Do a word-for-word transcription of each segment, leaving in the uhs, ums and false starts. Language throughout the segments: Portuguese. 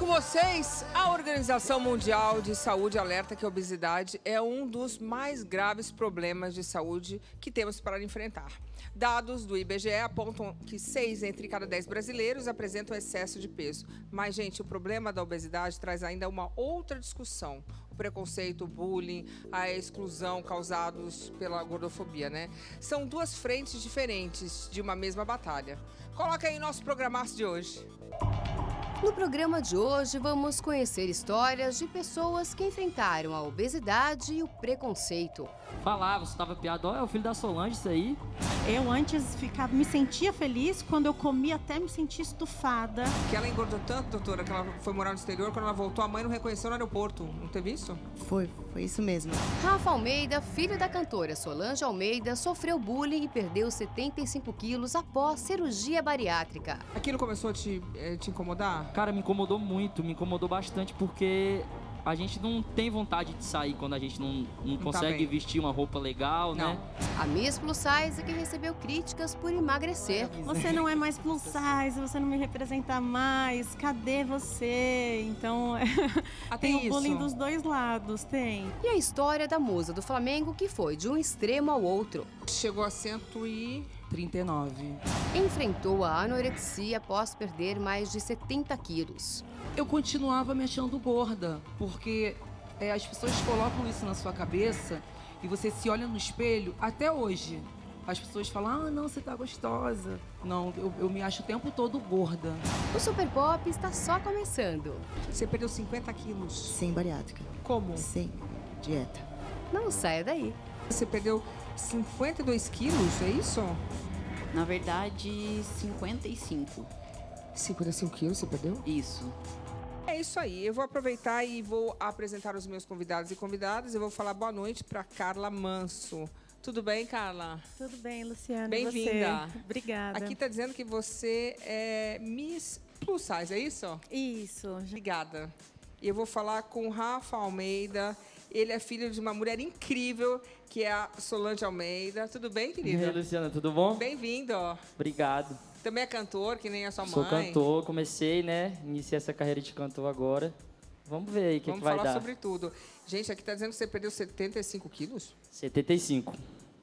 com vocês, a Organização Mundial de Saúde alerta que a obesidade é um dos mais graves problemas de saúde que temos para enfrentar. Dados do I B G E apontam que seis entre cada dez brasileiros apresentam excesso de peso. Mas, gente, o problema da obesidade traz ainda uma outra discussão. O preconceito, o bullying, a exclusão causados pela gordofobia, né? São duas frentes diferentes de uma mesma batalha. Coloca aí nosso programaço de hoje. No programa de hoje, vamos conhecer histórias de pessoas que enfrentaram a obesidade e o preconceito. Falava, você tava piado, ó, é o filho da Solange, isso aí. Eu antes ficava, me sentia feliz, quando eu comia até me sentia estufada. Que ela engordou tanto, doutora, que ela foi morar no exterior, quando ela voltou, a mãe não reconheceu no aeroporto. Não teve isso? Foi, foi isso mesmo. Rafa Almeida, filho da cantora Solange Almeida, sofreu bullying e perdeu setenta e cinco quilos após cirurgia bariátrica. Aquilo começou a te, eh, te incomodar? Cara, me incomodou muito, me incomodou bastante, porque a gente não tem vontade de sair quando a gente não, não, não consegue tá vestir uma roupa legal, não. né? A Miss Plus Size que recebeu críticas por emagrecer. Você não é mais plus size, você não me representa mais, cadê você? Então, Ah, tem tem o bullying isso? dos dois lados, tem. E a história da musa do Flamengo que foi de um extremo ao outro. Chegou a cento e trinta e nove. Enfrentou a anorexia após perder mais de setenta quilos. Eu continuava me achando gorda, porque é, as pessoas colocam isso na sua cabeça e você se olha no espelho até hoje. As pessoas falam, ah, não, você tá gostosa. Não, eu, eu me acho o tempo todo gorda. O Super Pop está só começando. Você perdeu cinquenta quilos. Sem bariátrica. Como? Sem dieta. Não saia daí. Você perdeu cinquenta e dois quilos, é isso? Na verdade, cinquenta e cinco. cinquenta e cinco quilos você perdeu? Isso. É isso aí. Eu vou aproveitar e vou apresentar os meus convidados e convidadas. Eu vou falar boa noite para Carla Manso. Tudo bem, Carla? Tudo bem, Luciana. Bem-vinda. Obrigada. Aqui está dizendo que você é Miss Plus Size, é isso? Isso. Obrigada. E eu vou falar com o Rafa Almeida. Ele é filho de uma mulher incrível, que é a Solange Almeida. Tudo bem, E querida? aí, Luciana, tudo bom? Bem-vindo. ó. Obrigado. Também é cantor, que nem a sua Sou mãe. cantor, comecei, né? Iniciei essa carreira de cantor agora. Vamos ver aí o que, Vamos que vai falar dar. sobre tudo. Gente, aqui tá dizendo que você perdeu setenta e cinco quilos? setenta e cinco.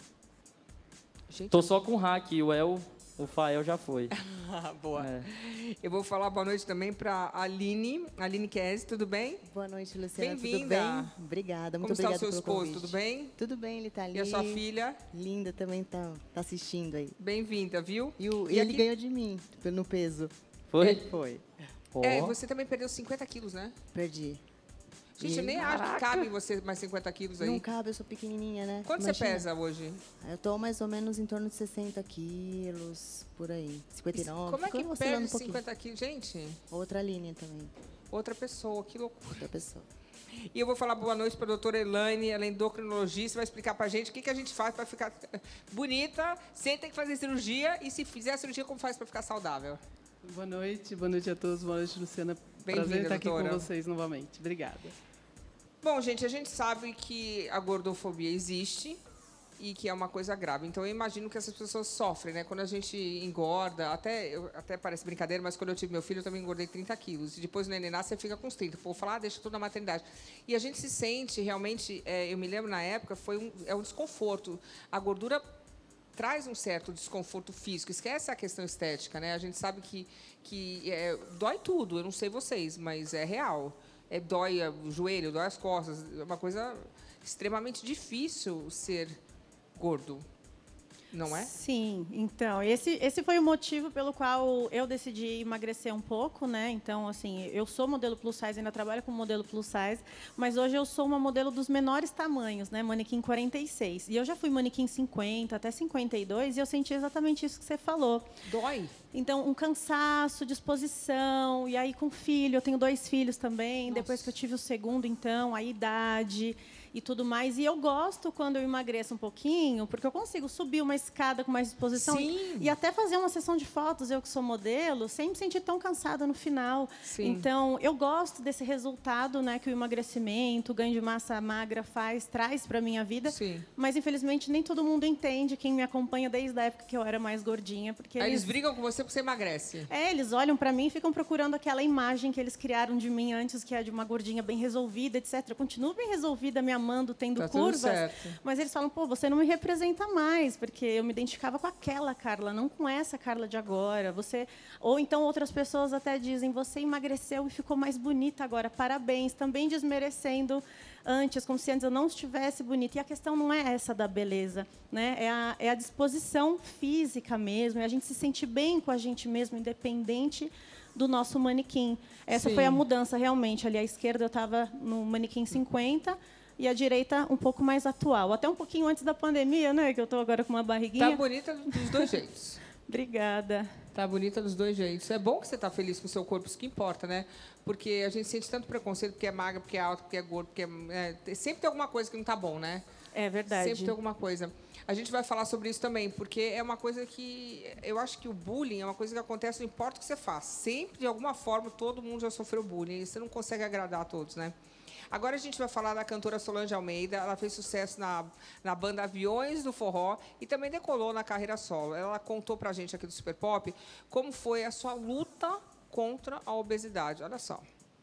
Gente, Tô só com o hack, o El, o Fael já foi. boa. É. Eu vou falar boa noite também pra Aline. Aline Kese, tudo bem? Boa noite, Luciana. Tudo Bem-vinda. bem? Obrigada, muito Como está o obrigada seu pelo esposo? convite. Tudo bem? Tudo bem, ele tá ali. E a sua filha? Linda também tá, tá assistindo aí. Bem-vinda, viu? E, o, E e ele aqui- ganhou de mim, no peso. Foi? Foi. Ó. É, você também perdeu cinquenta quilos, né? Perdi. Gente, eu E- nem acho que cabe em você mais cinquenta quilos aí. Não cabe, eu sou pequenininha, né? Quanto Imagina. você pesa hoje? Eu tô mais ou menos em torno de sessenta quilos, por aí. cinquenta e nove. Como é que Ficou oscilando perde um pouquinho. cinquenta quilos? Gente, Outra linha também, outra pessoa, que loucura. outra pessoa. E eu vou falar boa noite para a doutora Elaine, ela é endocrinologista, vai explicar para a gente o que, que a gente faz para ficar bonita, sem ter que fazer cirurgia, e se fizer a cirurgia, como faz para ficar saudável. Boa noite, boa noite a todos, boa noite, Luciana. Bem-vinda, Prazer estar aqui doutora. com vocês novamente. Obrigada. Bom, gente, a gente sabe que a gordofobia existe e que é uma coisa grave. Então, eu imagino que essas pessoas sofrem, né? Quando a gente engorda, até, eu, até parece brincadeira, mas quando eu tive meu filho, eu também engordei trinta quilos. E depois o neném nasce, você fica com os trinta. O povo fala, ah, deixa tudo na maternidade. E a gente se sente, realmente, é, eu me lembro na época, foi um, é um desconforto. A gordura traz um certo desconforto físico. Esquece a questão estética, né? A gente sabe que, que é, dói tudo. Eu não sei vocês, mas é real. É, dói o joelho, dói as costas. É uma coisa extremamente difícil ser gordo, não é? Sim, então, esse, esse foi o motivo pelo qual eu decidi emagrecer um pouco, né? Então, assim, eu sou modelo plus size, ainda trabalho com modelo plus size, mas hoje eu sou uma modelo dos menores tamanhos, né? Manequim quarenta e seis. E eu já fui manequim cinquenta, até cinquenta e dois, e eu senti exatamente isso que você falou. Dói. Então, um cansaço, disposição, e aí com filho, eu tenho dois filhos também, Nossa. depois que eu tive o segundo, então, a idade. e tudo mais. E eu gosto quando eu emagreço um pouquinho, porque eu consigo subir uma escada com mais disposição. Sim. E até fazer uma sessão de fotos, eu que sou modelo, sem me sentir tão cansada no final. Sim. Então, eu gosto desse resultado, né, que o emagrecimento, o ganho de massa magra faz, traz para a minha vida. Sim. Mas, infelizmente, nem todo mundo entende, quem me acompanha desde a época que eu era mais gordinha. Porque Aí eles... eles brigam com você porque você emagrece. É, eles olham para mim e ficam procurando aquela imagem que eles criaram de mim antes, que é de uma gordinha bem resolvida, etcétera. Eu continuo bem resolvida, me amando, tendo Tá tudo curvas. certo. Mas eles falam, pô, você não me representa mais, porque eu me identificava com aquela Carla, não com essa Carla de agora. Você... Ou então outras pessoas até dizem, você emagreceu e ficou mais bonita agora, parabéns. Também desmerecendo antes, como se antes eu não estivesse bonita. E a questão não é essa da beleza, né? É a, é a disposição física mesmo, é a gente se sentir bem com a gente mesmo, independente do nosso manequim. Essa Sim. foi a mudança, realmente. Ali à esquerda eu estava no manequim cinquenta e à direita um pouco mais atual. Até um pouquinho antes da pandemia, né? Que eu estou agora com uma barriguinha. Tá bonita dos dois jeitos. Obrigada. Tá bonita dos dois jeitos. É bom que você tá feliz com o seu corpo, isso que importa, né? Porque a gente sente tanto preconceito porque é magra, porque é alta, porque é gordo, porque é... é... Sempre tem alguma coisa que não tá bom, né? É verdade. Sempre tem alguma coisa. A gente vai falar sobre isso também, porque é uma coisa que... Eu acho que o bullying é uma coisa que acontece, não importa o que você faz. Sempre, de alguma forma, todo mundo já sofreu bullying. E você não consegue agradar a todos, né? Agora a gente vai falar da cantora Solange Almeida. Ela fez sucesso na, na banda Aviões do Forró e também decolou na carreira solo. Ela contou pra gente aqui do Super Pop como foi a sua luta contra a obesidade. Olha só.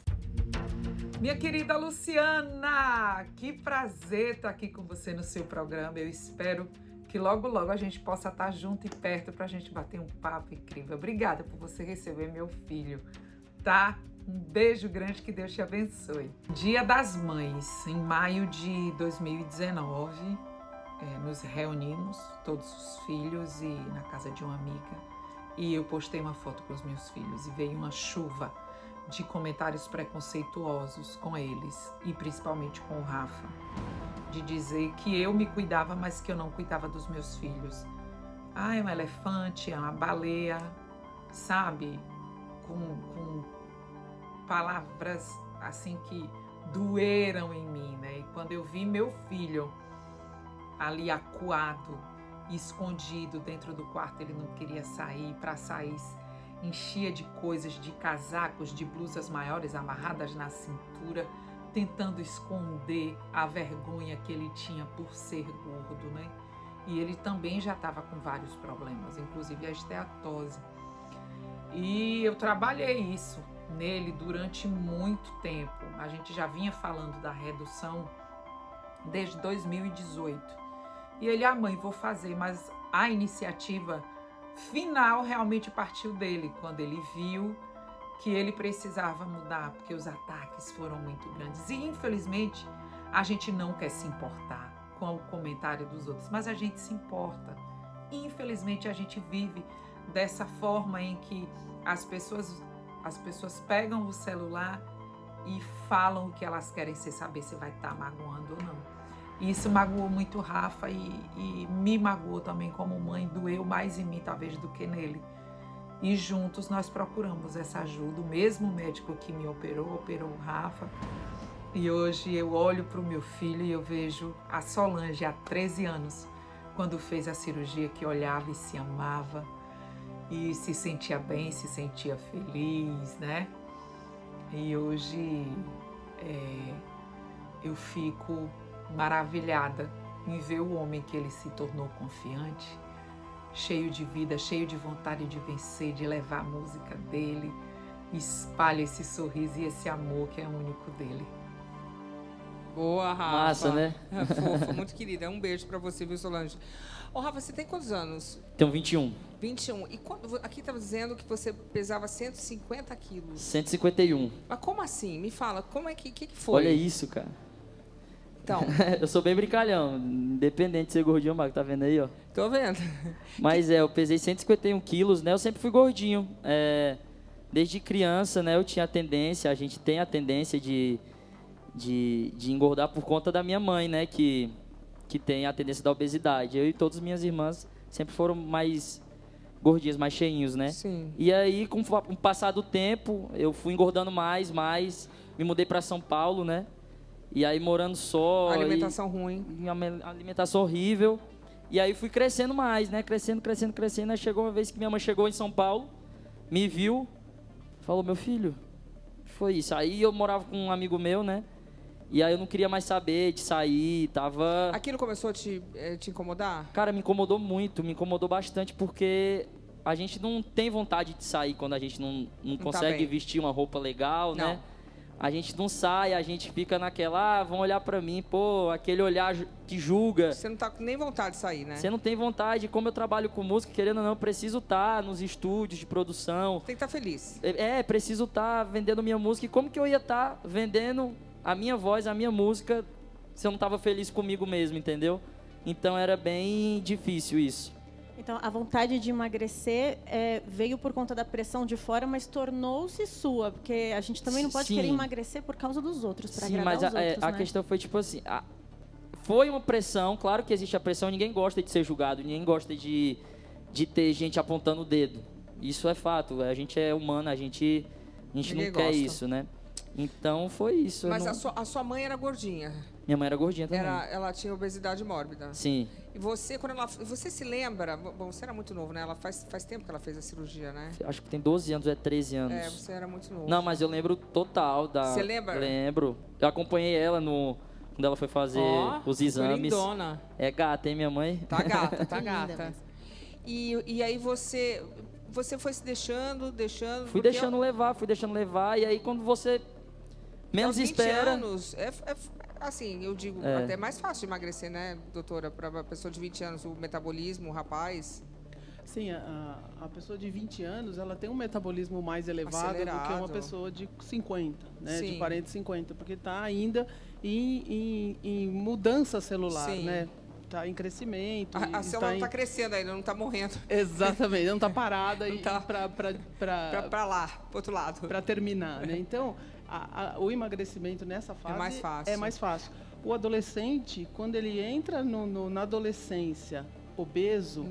Minha querida Luciana, que prazer estar aqui com você no seu programa. Eu espero que logo, logo a gente possa estar junto e perto para a gente bater um papo incrível. Obrigada por você receber meu filho, tá? Um beijo grande, que Deus te abençoe. Dia das Mães, em maio de dois mil e dezenove, é, nos reunimos, todos os filhos, e na casa de uma amiga. E eu postei uma foto com os meus filhos e veio uma chuva de comentários preconceituosos com eles, e principalmente com o Rafa, de dizer que eu me cuidava, mas que eu não cuidava dos meus filhos. Ah, é um elefante, é uma baleia, sabe? Com, com palavras assim que doeram em mim, né? E quando eu vi meu filho ali acuado, escondido dentro do quarto, ele não queria sair, para sair enchia de coisas, de casacos, de blusas maiores amarradas na cintura, tentando esconder a vergonha que ele tinha por ser gordo, né? E ele também já estava com vários problemas, inclusive a esteatose. E eu trabalhei isso nele durante muito tempo. A gente já vinha falando da redução desde dois mil e dezoito. E ele, ah, mãe, vou fazer, mas a iniciativa final realmente partiu dele, quando ele viu que ele precisava mudar, porque os ataques foram muito grandes. E, infelizmente, a gente não quer se importar com o comentário dos outros, mas a gente se importa. Infelizmente, a gente vive dessa forma em que as pessoas, as pessoas pegam o celular e falam o que elas querem, sem saber se vai estar magoando ou não. E isso magoou muito o Rafa e, e me magoou também como mãe, doeu mais em mim talvez do que nele. E juntos nós procuramos essa ajuda. O mesmo médico que me operou, operou o Rafa. E hoje eu olho para o meu filho e eu vejo a Solange há treze anos, quando fez a cirurgia, que olhava e se amava e se sentia bem, se sentia feliz, né? E hoje é, eu fico maravilhada em ver o homem que ele se tornou, confiante, cheio de vida, cheio de vontade de vencer, de levar a música dele, espalha esse sorriso e esse amor que é único dele. Boa, Rafa. Massa, né? É fofa, muito querida. Um beijo pra você, viu, Solange? Ô, Rafa, você tem quantos anos? Tenho vinte e um. vinte e um. E quando, aqui estava dizendo que você pesava cento e cinquenta quilos. cento e cinquenta e um. Mas como assim? Me fala, como é que, que, que foi? Olha isso, cara. Então. Eu sou bem brincalhão, independente de ser gordinho ou magro, tá vendo aí, ó? Tô vendo. Mas é, eu pesei cento e cinquenta e um quilos, né? Eu sempre fui gordinho. É, desde criança, né, eu tinha a tendência, a gente tem a tendência de, de, de engordar por conta da minha mãe, né? Que, que tem a tendência da obesidade. Eu e todas as minhas irmãs sempre foram mais gordinhas, mais cheinhos, né? Sim. E aí, com o passar do tempo, eu fui engordando mais, mais. Me mudei para São Paulo, né? E aí morando só. Alimentação e, ruim. e uma alimentação horrível. E aí fui crescendo mais, né? Crescendo, crescendo, crescendo. Aí chegou uma vez que minha mãe chegou em São Paulo, me viu, falou, meu filho, foi isso. Aí eu morava com um amigo meu, né? E aí eu não queria mais saber de sair, tava... Aquilo começou a te, eh, te incomodar? Cara, me incomodou muito, me incomodou bastante, porque a gente não tem vontade de sair quando a gente não, não, Não tá consegue bem. vestir uma roupa legal, Não. né? A gente não sai, a gente fica naquela, ah, vão olhar pra mim, pô, aquele olhar ju- que julga. Você não tá com nem vontade de sair, né? Você não tem vontade, como eu trabalho com música, querendo ou não, eu preciso estar nos estúdios de produção. Tem que estar feliz. É, é, preciso estar vendendo minha música. E como que eu ia estar vendendo a minha voz, a minha música, se eu não estava feliz comigo mesmo, entendeu? Então era bem difícil isso. Então, a vontade de emagrecer é, veio por conta da pressão de fora, mas tornou-se sua, porque a gente também não pode Sim. querer emagrecer por causa dos outros, para Sim, agradar mas os a, é, outros, a né? questão foi tipo assim, a- foi uma pressão, claro que existe a pressão, ninguém gosta de ser julgado, ninguém gosta de, de ter gente apontando o dedo. Isso é fato, a gente é humano, a gente, a gente Ninguém não quer gosta. isso, né? Então foi isso. eu Mas não- a, sua, a sua mãe era gordinha. Minha mãe era gordinha também. Era, ela tinha obesidade mórbida. Sim. E você, quando ela. Você se lembra? Bom, você era muito novo, né? Ela faz, faz tempo que ela fez a cirurgia, né? Acho que tem doze anos, ou é treze anos. É, você era muito novo. Não, mas eu lembro total da... Você lembra? Lembro. Eu acompanhei ela no... quando ela foi fazer Ó, os ficou exames. lindona. É gata, hein, minha mãe? Tá gata, tá Que linda gata. mesmo. E, e aí você. Você foi se deixando, deixando. Fui porque deixando levar, fui deixando levar. E aí quando você menos aos vinte espera... anos, é, é- assim, eu digo, É. até mais fácil de emagrecer, né, doutora? Para uma pessoa de vinte anos, o metabolismo, o rapaz. Sim, a, a pessoa de vinte anos, ela tem um metabolismo mais elevado do que Acelerado. uma pessoa de cinquenta, né? Sim. De quarenta, cinquenta, porque está ainda em, em, em mudança celular, Sim. né? Está em crescimento. A, a está célula não em- está crescendo ainda, não está morrendo. Exatamente, não está parada Não e tá. para Para lá, pro outro lado. para terminar, né? Então, a- a- o emagrecimento nessa fase mais fácil. é mais fácil. O adolescente, quando ele entra no, no- na adolescência obeso,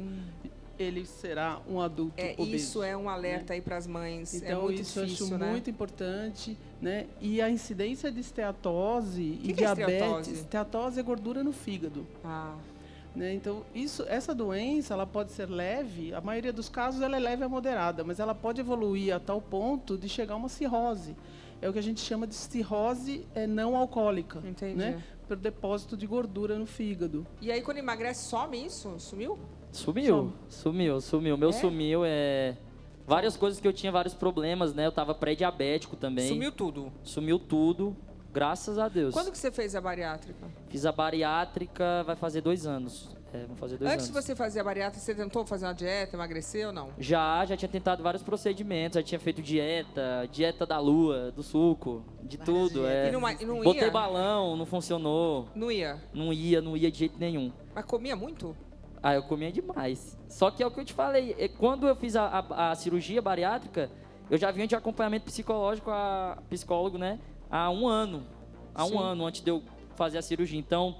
ele será um adulto É, obeso. isso é um alerta aí para as mães. Então, é muito isso eu difícil, acho né? muito importante, né? E a incidência de esteatose e que é diabetes. esteatose? Esteatose é gordura no fígado. Ah, Né? Então, isso, essa doença ela pode ser leve, a maioria dos casos ela é leve a moderada, mas ela pode evoluir a tal ponto de chegar a uma cirrose. É o que a gente chama de cirrose é, não alcoólica, Entendi. né? Pelo depósito de gordura no fígado. e aí, quando emagrece, some isso? Sumiu? Sumiu, sumiu, sumiu. Meu É? sumiu, é... Várias coisas que eu tinha, vários problemas, né? Eu tava pré-diabético também. Sumiu tudo. Sumiu tudo, graças a Deus. Quando que você fez a bariátrica? Fiz a bariátrica, vai fazer dois anos. É, vão fazer dois Antes anos. de você fazer a bariátrica, você tentou fazer uma dieta, emagrecer ou não? Já, já tinha tentado vários procedimentos, já tinha feito dieta, dieta da lua, do suco, de Várias tudo. dietas. É. E não, e não ia? Botei balão, não funcionou. Não ia? Não ia, não ia de jeito nenhum. Mas comia muito? Ah, eu comia demais. Só que é o que eu te falei, é, quando eu fiz a, a- a cirurgia bariátrica, eu já vinha de acompanhamento psicológico, a psicólogo, né? Há um ano. Há um Sim. ano antes de eu fazer a cirurgia. Então,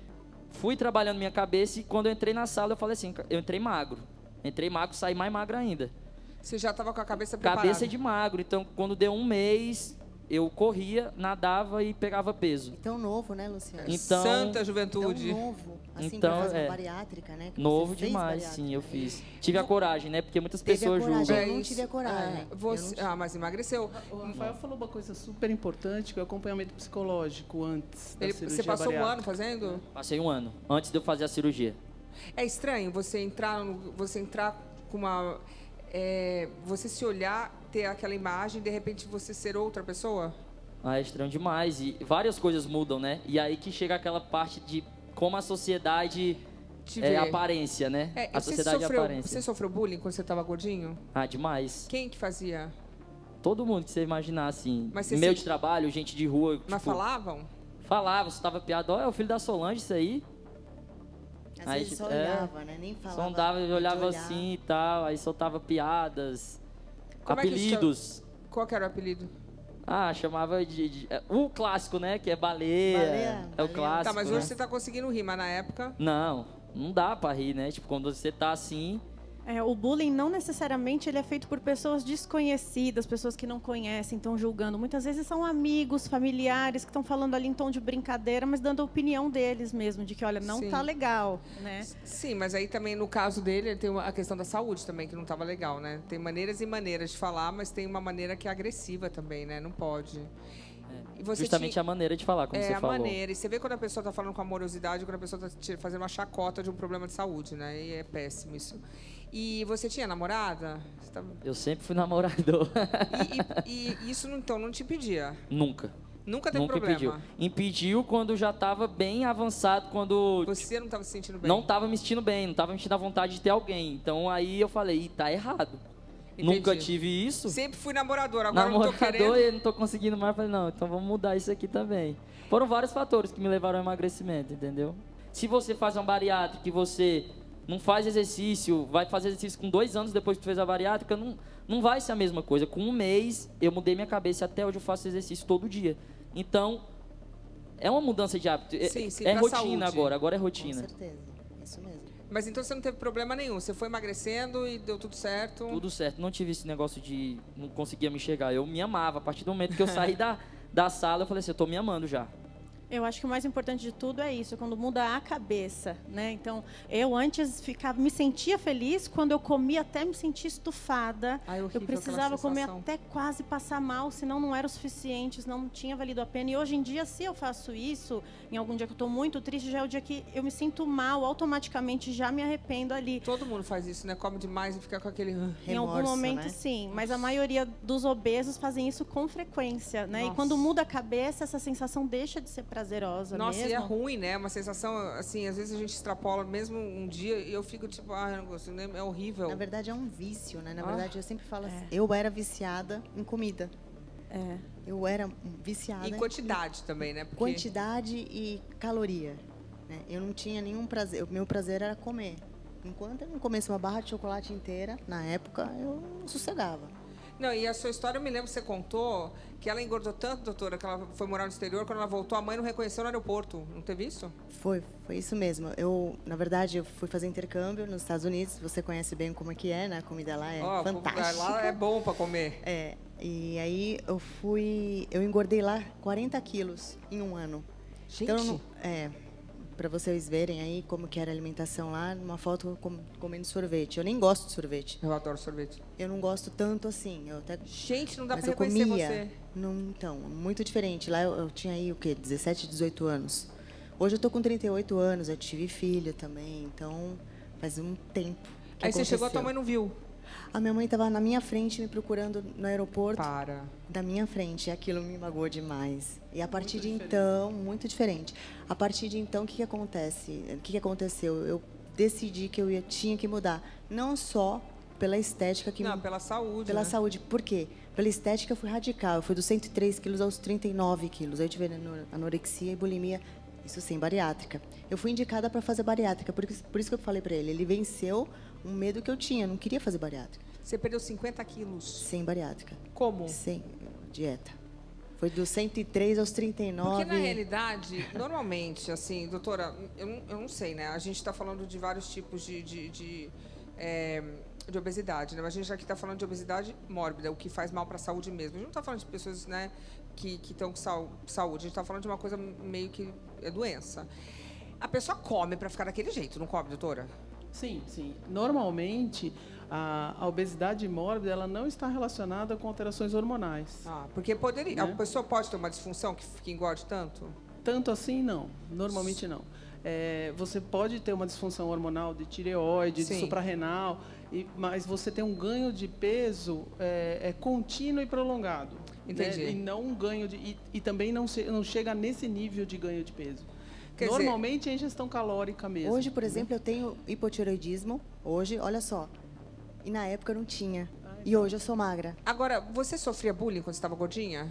fui trabalhando minha cabeça e quando eu entrei na sala, eu falei assim, eu entrei magro. Entrei magro, saí mais magro ainda. Você já estava com a cabeça preparada? Cabeça de magro. Então, quando deu um mês, eu corria, nadava e pegava peso. E tão novo, né, Luciano? Então, Santa Tão juventude. novo. Assim, Então, pra fazer é. uma bariátrica, né? que Novo você fez demais, bariátrica. sim, eu fiz. Tive a coragem, né? Porque muitas Teve a pessoas coragem. julgam. Eu não isso. tive a coragem. É, você- Eu não tive. Ah, mas emagreceu. O Rafael falou uma coisa super importante, que é o acompanhamento psicológico antes da Ele- cirurgia você passou um bariátrica. ano fazendo? Passei um ano, antes de eu fazer a cirurgia. É estranho você entrar, no- você entrar com uma... é, você se olhar, ter aquela imagem, de repente você ser outra pessoa? Ah, é estranho demais. E várias coisas mudam, né? E aí que chega aquela parte de como a sociedade Te é ver. aparência, né? É, a você sociedade sofreu, aparência. Você sofreu bullying quando você estava gordinho? Ah, demais. Quem que fazia? Todo mundo que você imaginar, assim. Mas você meio se- de trabalho, gente de rua. Mas tipo, falavam? Falava, você tava piada. Ó, é o filho da Solange, isso aí. Às Aí, vezes só é, olhava, né? Nem falava. Só andava, de olhava olhar. assim e tal. Aí soltava piadas. Como é que apelidos. Qual que era o apelido? Ah, chamava de, de- é, o clássico, né? Que é baleia. Baleia, é o baleia. clássico. Tá, mas né? hoje você tá conseguindo rir, mas na época... Não, não dá pra rir, né? Tipo, quando você tá assim, É, o bullying não necessariamente ele é feito por pessoas desconhecidas, pessoas que não conhecem, estão julgando. Muitas vezes são amigos, familiares que estão falando ali em tom de brincadeira, mas dando a opinião deles mesmo, de que, olha, não Sim. tá legal, né? Sim, mas aí também, no caso dele, tem uma- a questão da saúde também, que não estava legal, né? Tem maneiras e maneiras de falar, mas tem uma maneira que é agressiva também, né? Não pode. E você Justamente tinha- a maneira de falar, como é, você a falou. maneira. E você vê quando a pessoa está falando com amorosidade, quando a pessoa está fazendo uma chacota de um problema de saúde, né? E é péssimo isso. E você tinha namorada? Você tava... Eu sempre fui namorador. E, e- e isso, não- então, não te impedia? Nunca. Nunca teve Nunca problema? impediu. Impediu quando já estava bem avançado, quando Você não estava se sentindo bem? não estava me sentindo bem, não estava me sentindo a vontade de ter alguém. Então aí eu falei, Ih, tá errado. Entendi. Nunca tive isso. Sempre fui namorador, agora não tô Namorador querendo. e não tô conseguindo mais. Falei, não, então vamos mudar isso aqui também. Foram vários fatores que me levaram ao emagrecimento, entendeu? Se você faz uma bariátrica e você não faz exercício, vai fazer exercício com dois anos depois que tu fez a bariátrica, não, não vai ser a mesma coisa. Com um mês, eu mudei minha cabeça, até hoje eu faço exercício todo dia. Então, é uma mudança de hábito. É- Sim, sim, é pra rotina saúde. agora, agora é Com rotina. certeza, isso mesmo. Mas então você não teve problema nenhum? Você foi emagrecendo e deu tudo certo? Tudo certo. Não tive esse negócio de não conseguia me enxergar. Eu me amava. A partir do momento que eu saí da, da sala, eu falei assim, eu tô me amando já. Eu acho que o mais importante de tudo é isso, quando muda a cabeça, né? Então, eu antes ficava, me sentia feliz quando eu comia até me sentir estufada. Ai, horrível eu precisava aquela comer sensação. até quase passar mal, senão não era o suficiente, senão não tinha valido a pena. E hoje em dia, se eu faço isso, em algum dia que eu estou muito triste, já é o dia que eu me sinto mal, automaticamente já me arrependo ali. Todo mundo faz isso, né? Come demais e fica com aquele... Em algum Remorso, momento, né? sim. Mas a maioria dos obesos fazem isso com frequência, né? Nossa. E quando muda a cabeça, essa sensação deixa de ser prazerosa Nossa, mesmo. e é ruim, né? Uma sensação, assim, às vezes a gente extrapola mesmo um dia e eu fico tipo, ah, eu não gosto, né? É horrível. Na verdade, é um vício, né? Na Ah. verdade, eu sempre falo assim, eu era viciada em comida. É. Eu era viciada E em quantidade também, né? Porque... quantidade e caloria. Né? Eu não tinha nenhum prazer. O meu prazer era comer. Enquanto eu não comesse uma barra de chocolate inteira, na época, eu não sossegava. Não, e a sua história, eu me lembro que você contou que ela engordou tanto, doutora, que ela foi morar no exterior, quando ela voltou, a mãe não reconheceu no aeroporto. Não teve isso? Foi, foi isso mesmo. Eu, na verdade, eu fui fazer intercâmbio nos Estados Unidos. Você conhece bem como é que é, né? A comida lá é Ó, fantástica. lá é bom para comer. É, e aí eu fui, eu engordei lá quarenta quilos em um ano. Gente, Então, não- é, para vocês verem aí como que era a alimentação lá, numa foto eu com- comendo sorvete. Eu nem gosto de sorvete. eu adoro sorvete. Eu não gosto tanto assim. Eu até, Gente, não dá mas para eu reconhecer comia. você. Não, então, muito diferente. Lá eu, eu tinha aí o quê? dezessete, dezoito anos. Hoje eu tô com trinta e oito anos, eu tive filho também, então faz um tempo que Aí você chegou, a tua aconteceu. mãe não viu. A minha mãe estava na minha frente me procurando no aeroporto. Para. Da minha frente, e aquilo me magoou demais. E a partir de então, muito diferente. A partir de então, o que, que acontece? O que, que aconteceu? Eu decidi que eu ia, tinha que mudar. Não só pela estética que Não, pela saúde, pela né? saúde. Por quê? Pela estética eu fui radical. Eu fui dos cento e três quilos aos trinta e nove quilos. Aí eu tive ano- anorexia e bulimia, isso sem bariátrica. Eu fui indicada para fazer bariátrica, por isso, por isso que eu falei para ele. Ele venceu um medo que eu tinha, eu não queria fazer bariátrica. Você perdeu cinquenta quilos. Sem bariátrica. Como? Sem dieta. Foi dos cento e três aos trinta e nove. Porque, na realidade, normalmente, assim, doutora, eu não, eu não sei, né? A gente está falando de vários tipos de, de, de, é, de obesidade, né? Mas a gente aqui está falando de obesidade mórbida, o que faz mal para a saúde mesmo. A gente não está falando de pessoas, né, que estão com sau- saúde. A gente está falando de uma coisa meio que é doença. A pessoa come para ficar daquele jeito, não come, doutora? Sim, sim. Normalmente, a, a obesidade mórbida ela não está relacionada com alterações hormonais. Ah, porque poderia, Né? a pessoa pode ter uma disfunção que, que engorde tanto? Tanto assim, não. Normalmente, não. É, você pode ter uma disfunção hormonal de tireoide, Sim. de suprarrenal, e, mas você tem um ganho de peso é, é contínuo e prolongado. Entendi. Né? E não um ganho de... E, e também não, se, não chega nesse nível de ganho de peso. Quer dizer- Normalmente é ingestão calórica mesmo. Hoje, por exemplo, eu tenho hipotireoidismo. Hoje, olha só. E na época eu não tinha. E hoje eu sou magra. Agora, você sofria bullying quando você estava gordinha?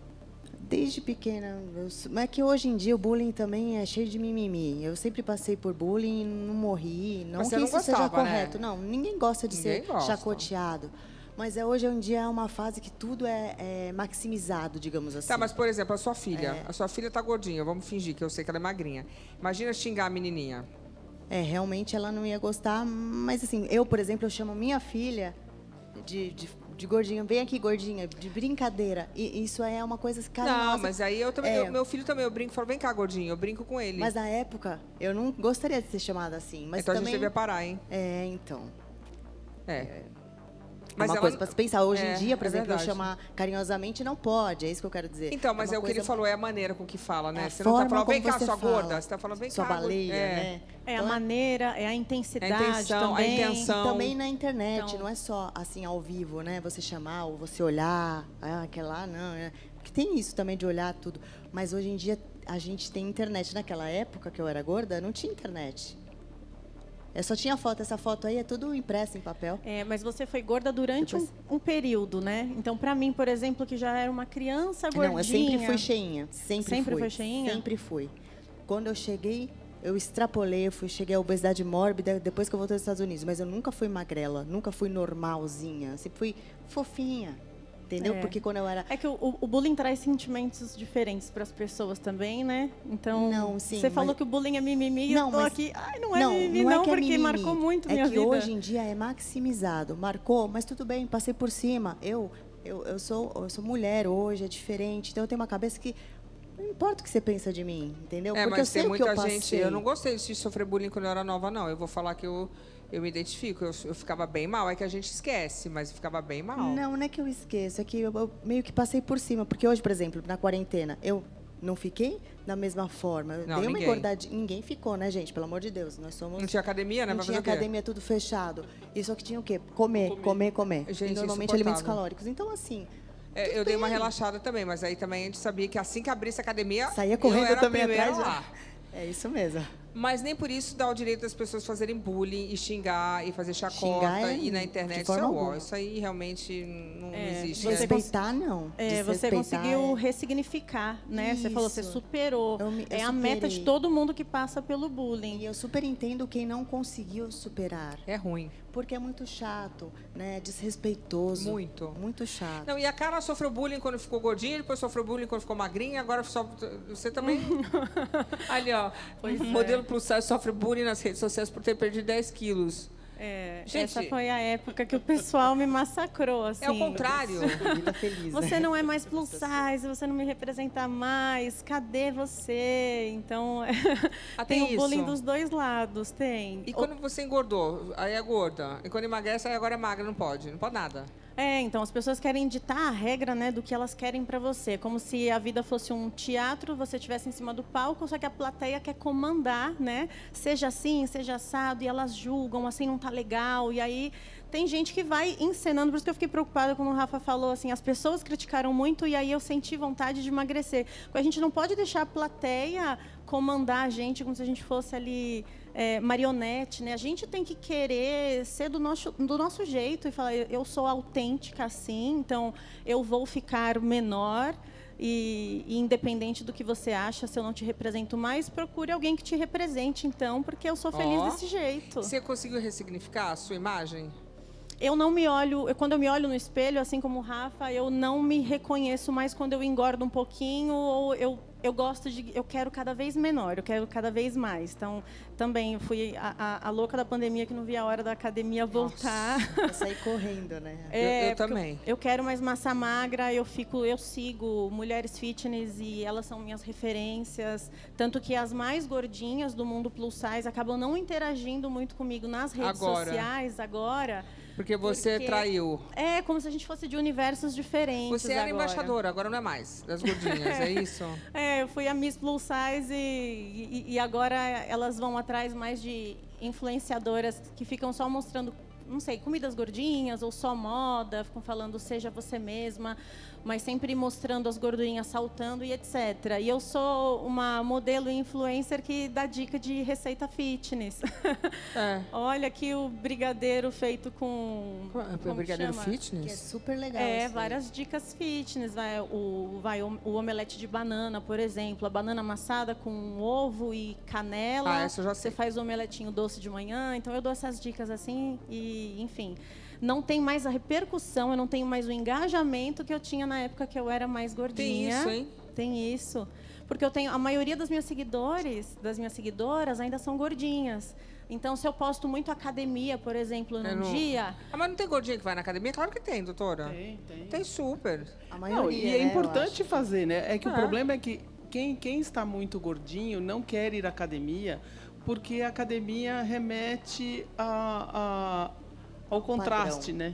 Desde pequena. Eu, sou- mas é que hoje em dia o bullying também é cheio de mimimi. Eu sempre passei por bullying e não morri. Não Mas você que não isso seja gostava, né? correto. Não, ninguém gosta de Ninguém ser gosta. chacoteado. Mas é, hoje em dia é uma fase que tudo é, é maximizado, digamos assim. Tá, mas, por exemplo, a sua filha. É. A sua filha tá gordinha, vamos fingir que eu sei que ela é magrinha. Imagina xingar a menininha. É, realmente ela não ia gostar, mas assim, eu, por exemplo, eu chamo minha filha de, de, de gordinha, vem aqui, gordinha, de brincadeira. E isso é uma coisa carinhosa. Não, mas aí eu também, É. eu- meu filho também, eu brinco, falo, vem cá, gordinho, eu brinco com ele. Mas na época, eu não gostaria de ser chamada assim. Mas então também... a gente devia parar, hein? É, então. É. É Mas uma ela- coisa para se pensar. Hoje É, em dia, por é exemplo, eu verdade. chamar carinhosamente não pode, é isso que eu quero dizer. Então, mas é, uma o que ele coisa- falou, é a maneira com que fala, né? É a você não tá forma falando, vem como cá, você sua fala. gorda. Você tá falando, vem Sua cá. baleia, é. né? É a Então, maneira, é a intensidade A intenção, a também. intenção. E também na internet, Então- não é só assim ao vivo, né? Você chamar ou você olhar, ah, aquela lá não, é. Porque tem isso também de olhar tudo. Mas hoje em dia a gente tem internet. Naquela época que eu era gorda, não tinha internet. Eu só tinha foto. Essa foto aí é tudo impressa em papel. É, mas você foi gorda durante um, um período, né? Então, para mim, por exemplo, que já era uma criança gordinha... Não, eu sempre fui cheinha. Sempre, Sempre fui. foi cheinha? Sempre fui. Quando eu cheguei, eu extrapolei, eu fui, cheguei à obesidade mórbida depois que eu voltei dos Estados Unidos. Mas eu nunca fui magrela, nunca fui normalzinha. Sempre fui fofinha. Entendeu? É. Porque quando eu era... É que o, o bullying traz sentimentos diferentes para as pessoas também, né? Então, Não, sim, você falou mas- que o bullying é mimimi e Não, eu tô mas- aqui... Ai, não é não, mimimi não, não, é que é porque mimimi. marcou muito é minha que vida. hoje em dia é maximizado. Marcou, mas tudo bem, passei por cima. Eu, eu, eu, sou, eu sou mulher hoje, é diferente. Então eu tenho uma cabeça que... Não importa o que você pensa de mim, entendeu? É, Porque eu mas sei tem o que eu muita passei. gente. Eu não gostei de sofrer bullying quando eu era nova, não. Eu vou falar que eu, eu me identifico. Eu, eu ficava bem mal. É que a gente esquece, mas eu ficava bem mal. Não, não é que eu esqueço, é que eu, eu meio que passei por cima. Porque hoje, por exemplo, na quarentena, eu não fiquei da mesma forma. Eu Não, dei uma ninguém. engordadinha. Ninguém ficou, né, gente? Pelo amor de Deus. Nós somos. Não tinha academia, né? Não Vai tinha fazer o quê? academia, tudo fechado. E só que tinha o quê? Comer, comer, comer. Gente, e normalmente alimentos calóricos. Então, assim. É, eu dei uma relaxada também, mas aí também a gente sabia que assim que abrisse a academia, Saía eu correndo era a também primeira atrás. lá. É isso mesmo. Mas nem por isso dá o direito das pessoas fazerem bullying e xingar e fazer chacota Xingar é e na de internet. forma Isso, é uó, alguma. isso aí realmente não É, existe. você né? Respeitar, não. É, você Desrespeitar conseguiu é- ressignificar, né? Você falou, você Isso. superou. Eu me- eu é a meta de superei. todo mundo que passa pelo bullying. E eu super entendo quem não conseguiu superar. É ruim. Porque é muito chato, né? Desrespeitoso. Muito. Muito chato. Não, e a Cara sofreu bullying quando ficou gordinha, depois sofreu bullying quando ficou magrinha, agora só, você também. Ali, ó. Pois é. Modelo plus size sofre bullying nas redes sociais por ter perdido dez quilos. É, Gente- essa foi a época que o pessoal me massacrou, assim. É o contrário. Vida feliz, Você né? não é mais plus size, você não me representa mais, cadê você? Então, Ah, tem tem o bullying isso. dos dois lados, tem. E quando você engordou, aí é gorda. E quando emagrece, aí agora é magra, não pode. Não pode nada. É, então, as pessoas querem ditar a regra, né, do que elas querem pra você. Como se a vida fosse um teatro, você estivesse em cima do palco, só que a plateia quer comandar, né? Seja assim, seja assado, e elas julgam, assim, não tá legal. E aí tem gente que vai encenando, por isso que eu fiquei preocupada, como o Rafa falou, assim, as pessoas criticaram muito e aí eu senti vontade de emagrecer. A gente não pode deixar a plateia comandar a gente como se a gente fosse ali é, marionete, né? A gente tem que querer ser do nosso, do nosso jeito e falar, eu sou autêntica assim, então eu vou ficar menor. E, e independente do que você acha, se eu não te represento mais, procure alguém que te represente, então, porque eu sou feliz Ó. desse jeito. Você conseguiu ressignificar a sua imagem? Eu não me olho, eu, quando eu me olho no espelho, assim como o Rafa, eu não me reconheço mais quando eu engordo um pouquinho ou eu eu gosto de, eu quero cada vez menor, eu quero cada vez mais. Então, também eu fui a, a, a louca da pandemia que não via a hora da academia voltar. Pra sair correndo, né? Eu- eu porque também. Eu quero mais massa magra, eu fico, eu sigo Mulheres Fitness e elas são minhas referências. Tanto que as mais gordinhas do mundo plus size acabam não interagindo muito comigo nas redes Agora. sociais agora. Porque você Porque- traiu. É como se a gente fosse de universos diferentes. Você era agora. embaixadora, agora não é mais, das gordinhas, é isso? É, eu fui a Miss Plus Size e, e, e agora elas vão atrás mais de influenciadoras que ficam só mostrando, não sei, comidas gordinhas ou só moda, ficam falando seja você mesma, mas sempre mostrando as gordurinhas saltando e etcétera. E eu sou uma modelo influencer que dá dica de receita fitness. É. Olha aqui o brigadeiro feito com... É como brigadeiro chama? Que é fitness? super legal. É, isso aí. várias dicas fitness. Vai o, vai o, o omelete de banana, por exemplo. A banana amassada com ovo e canela. Ah, essa eu já sei. Você faz o omeletinho doce de manhã. Então, eu dou essas dicas assim e, enfim... Não tem mais a repercussão, eu não tenho mais o engajamento que eu tinha na época que eu era mais Tem gordinha. isso, hein? Tem isso. porque eu tenho a maioria das minhas seguidores, das minhas seguidoras ainda são gordinhas. Então, se eu posto muito academia, por exemplo, num não... dia... Ah, mas não tem gordinha que vai na academia? Claro que tem, doutora. Tem, tem. Tem super. A maioria, não, e é né, importante fazer, né? É que É. o problema é que quem, quem está muito gordinho não quer ir à academia, porque a academia remete a, a, ao contraste, Padrão. né?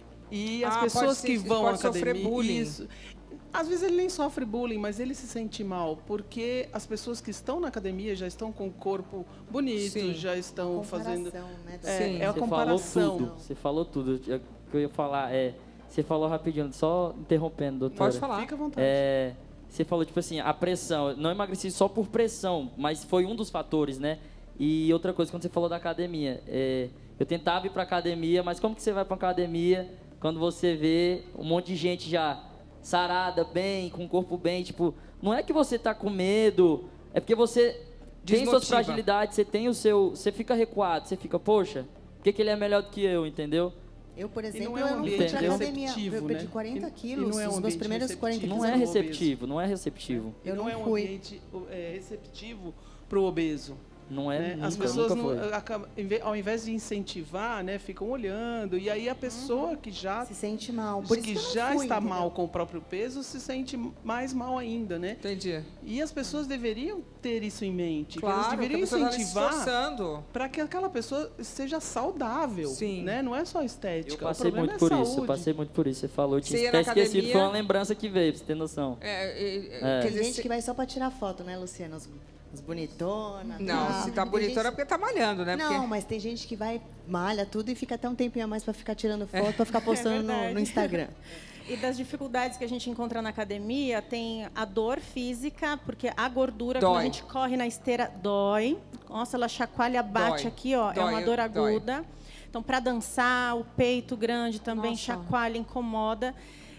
E as Ah, pessoas pode ser- que vão à pode sofrer academia... bullying. Isso, às vezes ele nem sofre bullying, mas ele se sente mal, porque as pessoas que estão na academia já estão com o corpo bonito, Sim. já estão Comparação, fazendo... né, É, Sim. é a Você comparação. falou tudo. Você falou tudo. O que eu ia falar é... Você falou rapidinho, só interrompendo, doutora. Pode falar. Fica à vontade. É, você falou, tipo assim, a pressão. Eu não emagreci só por pressão, mas foi um dos fatores, né? E outra coisa, quando você falou da academia. É, eu tentava ir pra academia, mas como que você vai pra academia quando você vê um monte de gente já sarada, bem, com o corpo bem? Tipo, não é que você tá com medo, é porque você tem suas Desmotiva. fragilidades, você tem o seu... Você fica recuado, você fica, poxa, por que, que ele é melhor do que eu, entendeu? Eu, por E exemplo, não é um eu não fui ambiente pra academia. receptivo, Eu perdi né? quarenta E- quilos, e não é um os meus ambiente primeiros quarenta receptivo. quilos. Não é eu obeso. receptivo, não é receptivo. E Eu não, não é um fui. ambiente é, receptivo para o obeso. Não é né? nunca, As pessoas, nunca não, foi. acabam- em ve- ao invés de incentivar, né, ficam olhando. E aí a pessoa que já, Se sente mal. Por isso que que eu não já fui, está entendeu? mal com o próprio peso se sente mais mal ainda, né? Entendi. E as pessoas deveriam ter isso em mente. que elas Claro, que a deveriam pessoa tá se incentivar esforçando. para que aquela pessoa seja saudável. Sim. Né? Não é só estética. Eu o passei problema muito é por saúde. isso, eu passei muito por isso. Você falou, eu Você tinha ia até na esquecido, academia- foi uma lembrança que veio, pra você ter noção. É, é, É. quer Tem dizer, gente se- que vai só para tirar foto, né, Luciana? Os, os bonitonas. Não, tal. se tá Tem bonitona é gente- porque tá malhando, né? Não, Porque... mas tem gente que vai, malha tudo e fica até um tempinho a mais para ficar tirando foto, para ficar postando no, verdade. no Instagram. E das dificuldades que a gente encontra na academia, tem a dor física, porque a gordura, Dói. quando a gente corre na esteira, dói. Nossa, ela chacoalha, bate Dói. aqui, ó, é Dói, uma dor dói. aguda. Então, para dançar, o peito grande também Nossa. chacoalha, incomoda.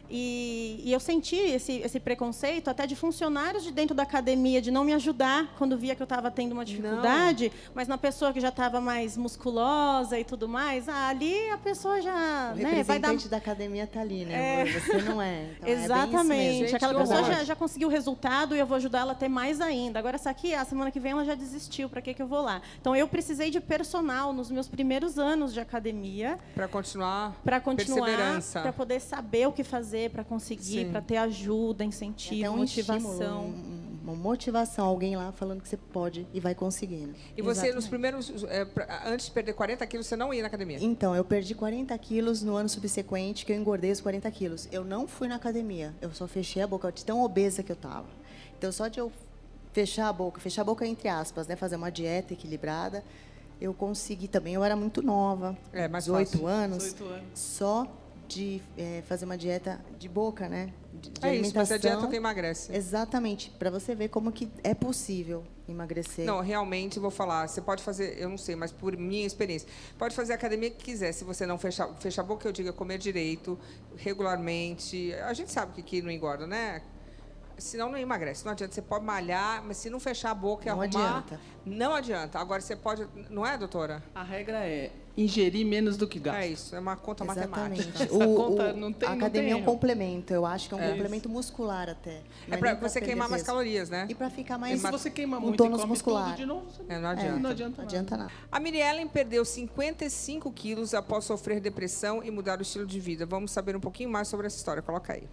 E, e eu senti esse, esse preconceito até de funcionários de dentro da academia, de não me ajudar quando via que eu estava tendo uma dificuldade, mas na pessoa que já estava mais musculosa e tudo mais, ah, ali a pessoa já O né, vai dar... representante da academia tá ali, né? É. amor? Você não é. Então, é bem isso Exatamente. mesmo. Gente, Aquela que pessoa horror. já, já conseguiu o resultado e eu vou ajudar ela a ter mais ainda. Agora, essa aqui, a semana que vem, ela já desistiu. Para que, que eu vou lá? Então, eu precisei de personal nos meus primeiros anos de academia Pra continuar. para continuar, Perseverança. para poder saber o que fazer, para conseguir, Sim. para ter ajuda, É incentivo, até um motivação. estímulo, um- uma motivação, alguém lá falando que você pode e vai conseguindo. E você, Exatamente. nos primeiros. é, pra- antes de perder quarenta quilos, você não ia na academia? Então, eu perdi quarenta quilos no ano subsequente, que eu engordei os quarenta quilos. Eu não fui na academia, eu só fechei a boca, de tão obesa que eu estava. Então, só de eu fechar a boca, fechar a boca entre aspas, né, fazer uma dieta equilibrada, eu consegui também. Eu era muito nova, É, mais dezoito fácil. anos, dezoito anos. só de eh, fazer uma dieta de boca, né? De, de É isso, mas alimentação. a dieta tu emagrece. Exatamente, para você ver como que é possível emagrecer. Não, realmente, vou falar, você pode fazer, eu não sei, mas por minha experiência, pode fazer a academia que quiser, se você não fechar, fechar a boca, eu digo, é comer direito, regularmente. A gente sabe que aqui não engorda, né? Senão não emagrece, não adianta. Você pode malhar, mas se não fechar a boca e Não arrumar... adianta. Não adianta. Agora, você pode... Não é, doutora? A regra é ingerir menos do que gasta. É isso, é uma conta Exatamente. matemática. Essa O, conta o- não tem- a não academia tem é um erro. complemento, eu acho que é um É. complemento muscular até. É Não pra nem você perder queimar mais peso. calorias, né? E para ficar E mais se você queima um muito e tônus come muscular. tudo de novo, você É, não É, adianta. não adianta Não nada. adianta nada. A Miriellen perdeu cinquenta e cinco quilos após sofrer depressão e mudar o estilo de vida. Vamos saber um pouquinho mais sobre essa história. Coloca aí.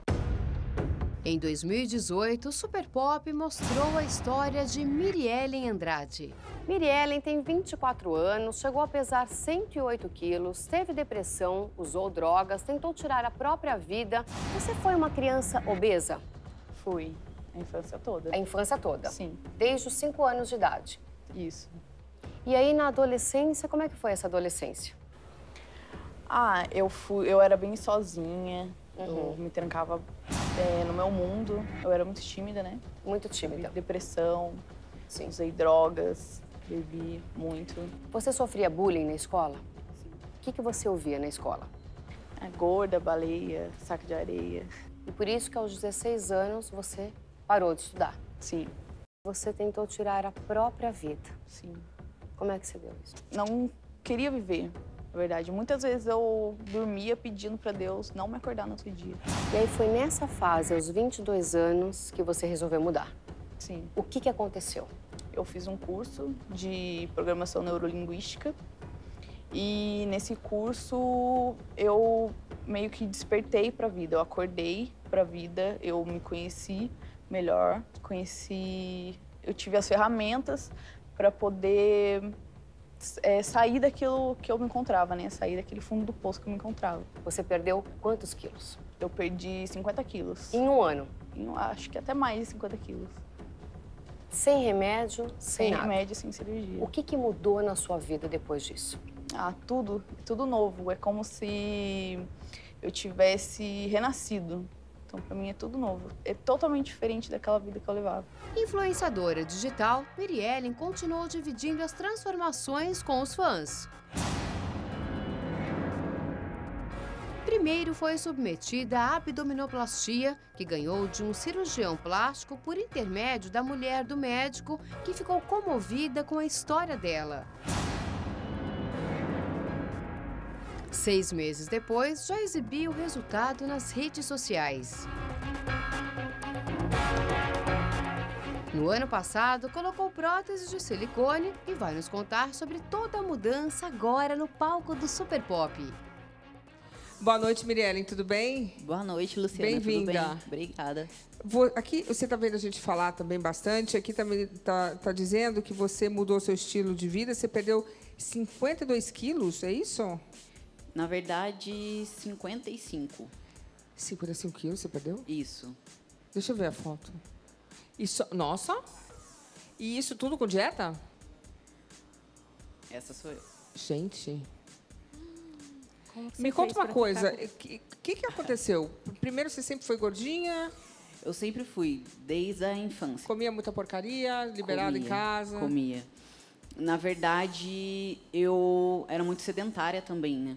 Em dois mil e dezoito, o Super Pop mostrou a história de Miriellen Andrade. Miriellen tem vinte e quatro anos, chegou a pesar cento e oito quilos, teve depressão, usou drogas, tentou tirar a própria vida. Você foi uma criança obesa? Fui. A infância toda. A infância toda? Sim, Desde os cinco anos de idade. isso. E aí, na adolescência, como é que foi essa adolescência? Ah, eu fui, eu era bem sozinha. Uhum. Eu me trancava é, no meu mundo. Eu era muito tímida, né? Muito Tive tímida. depressão, Sim. usei drogas, bebi muito. Você sofria bullying na escola? O que, que você ouvia na escola? A gorda, baleia, saco de areia. E por isso que aos dezesseis anos você parou de estudar. Sim, Você tentou tirar a própria vida. sim. Como é que você deu isso? Não queria viver, na verdade. Muitas vezes eu dormia pedindo pra Deus não me acordar no outro dia. E aí foi nessa fase, aos vinte e dois anos, que você resolveu mudar. Sim. O que, que aconteceu? Eu fiz um curso de programação neurolinguística e nesse curso eu meio que despertei para a vida, eu acordei para a vida, eu me conheci melhor, conheci, eu tive as ferramentas para poder é, sair daquilo que eu me encontrava, né? Sair daquele fundo do poço que eu me encontrava. Você perdeu quantos quilos? Eu perdi cinquenta quilos. Em um ano? Em, acho que até mais de cinquenta quilos. Sem remédio, sem, sem nada. remédio, sem cirurgia. O que, que mudou na sua vida depois disso? Ah, tudo, tudo novo. É como se eu tivesse renascido. Então, para mim, é tudo novo. É totalmente diferente daquela vida que eu levava. Influenciadora digital, Miriellen continuou dividindo as transformações com os fãs. Primeiro foi submetida à abdominoplastia, que ganhou de um cirurgião plástico por intermédio da mulher do médico, que ficou comovida com a história dela. Seis meses depois, já exibiu o resultado nas redes sociais. No ano passado, colocou prótese de silicone e vai nos contar sobre toda a mudança agora no palco do Super Pop. Boa noite, Miriellen, tudo bem? Boa noite, Luciana. Bem-vinda. Tudo bem? Obrigada. Vou, aqui você está vendo a gente falar também bastante. Aqui também está tá dizendo que você mudou seu estilo de vida. Você perdeu cinquenta e dois quilos, é isso? Na verdade, cinquenta e cinco. cinquenta e cinco quilos você perdeu? Isso. Deixa eu ver a foto. Isso, nossa! E isso tudo com dieta? Essa sou eu. Gente... Como Me conta uma coisa, o que, que, que aconteceu? Primeiro, você sempre foi gordinha? Eu sempre fui, desde a infância. Comia muita porcaria, liberada comia, em casa? Comia. Na verdade, eu era muito sedentária também, né?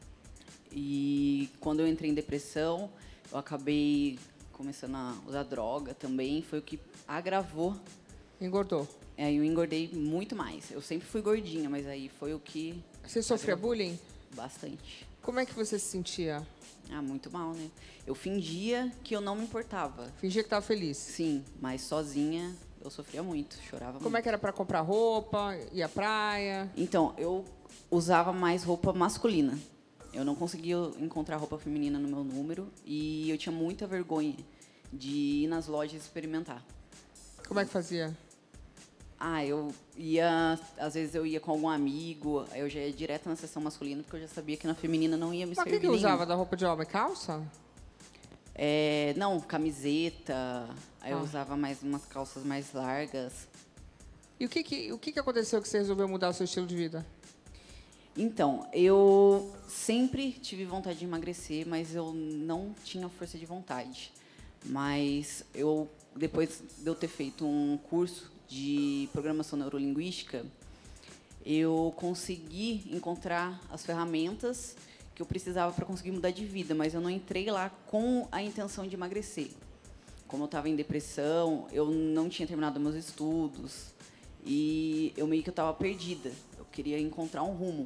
E quando eu entrei em depressão, eu acabei começando a usar droga também. Foi o que agravou. Engordou? Aí eu engordei muito mais. Eu sempre fui gordinha, mas aí foi o que... Você sofria agravou. bullying? Bastante. Como é que você se sentia? Ah, muito mal, né? Eu fingia que eu não me importava. Fingia que estava feliz? Sim, mas sozinha eu sofria muito, chorava muito. Como é que era para comprar roupa, ir à praia? Então, eu usava mais roupa masculina. Eu não conseguia encontrar roupa feminina no meu número e eu tinha muita vergonha de ir nas lojas experimentar. Como é que fazia? Ah, eu ia... Às vezes eu ia com algum amigo, aí eu já ia direto na seção masculina, porque eu já sabia que na feminina não ia me Mas servir. Mas o que, que nenhum. usava da roupa de homem? Calça? É, não, camiseta. Aí Ah. eu usava mais umas calças mais largas. E o que, que, o que, que aconteceu que você resolveu mudar o seu estilo de vida? Então, eu sempre tive vontade de emagrecer, mas eu não tinha força de vontade. Mas eu, depois de eu ter feito um curso de programação neurolinguística, eu consegui encontrar as ferramentas que eu precisava para conseguir mudar de vida, mas eu não entrei lá com a intenção de emagrecer. Como eu estava em depressão, eu não tinha terminado meus estudos e eu meio que estava perdida. Eu queria encontrar um rumo.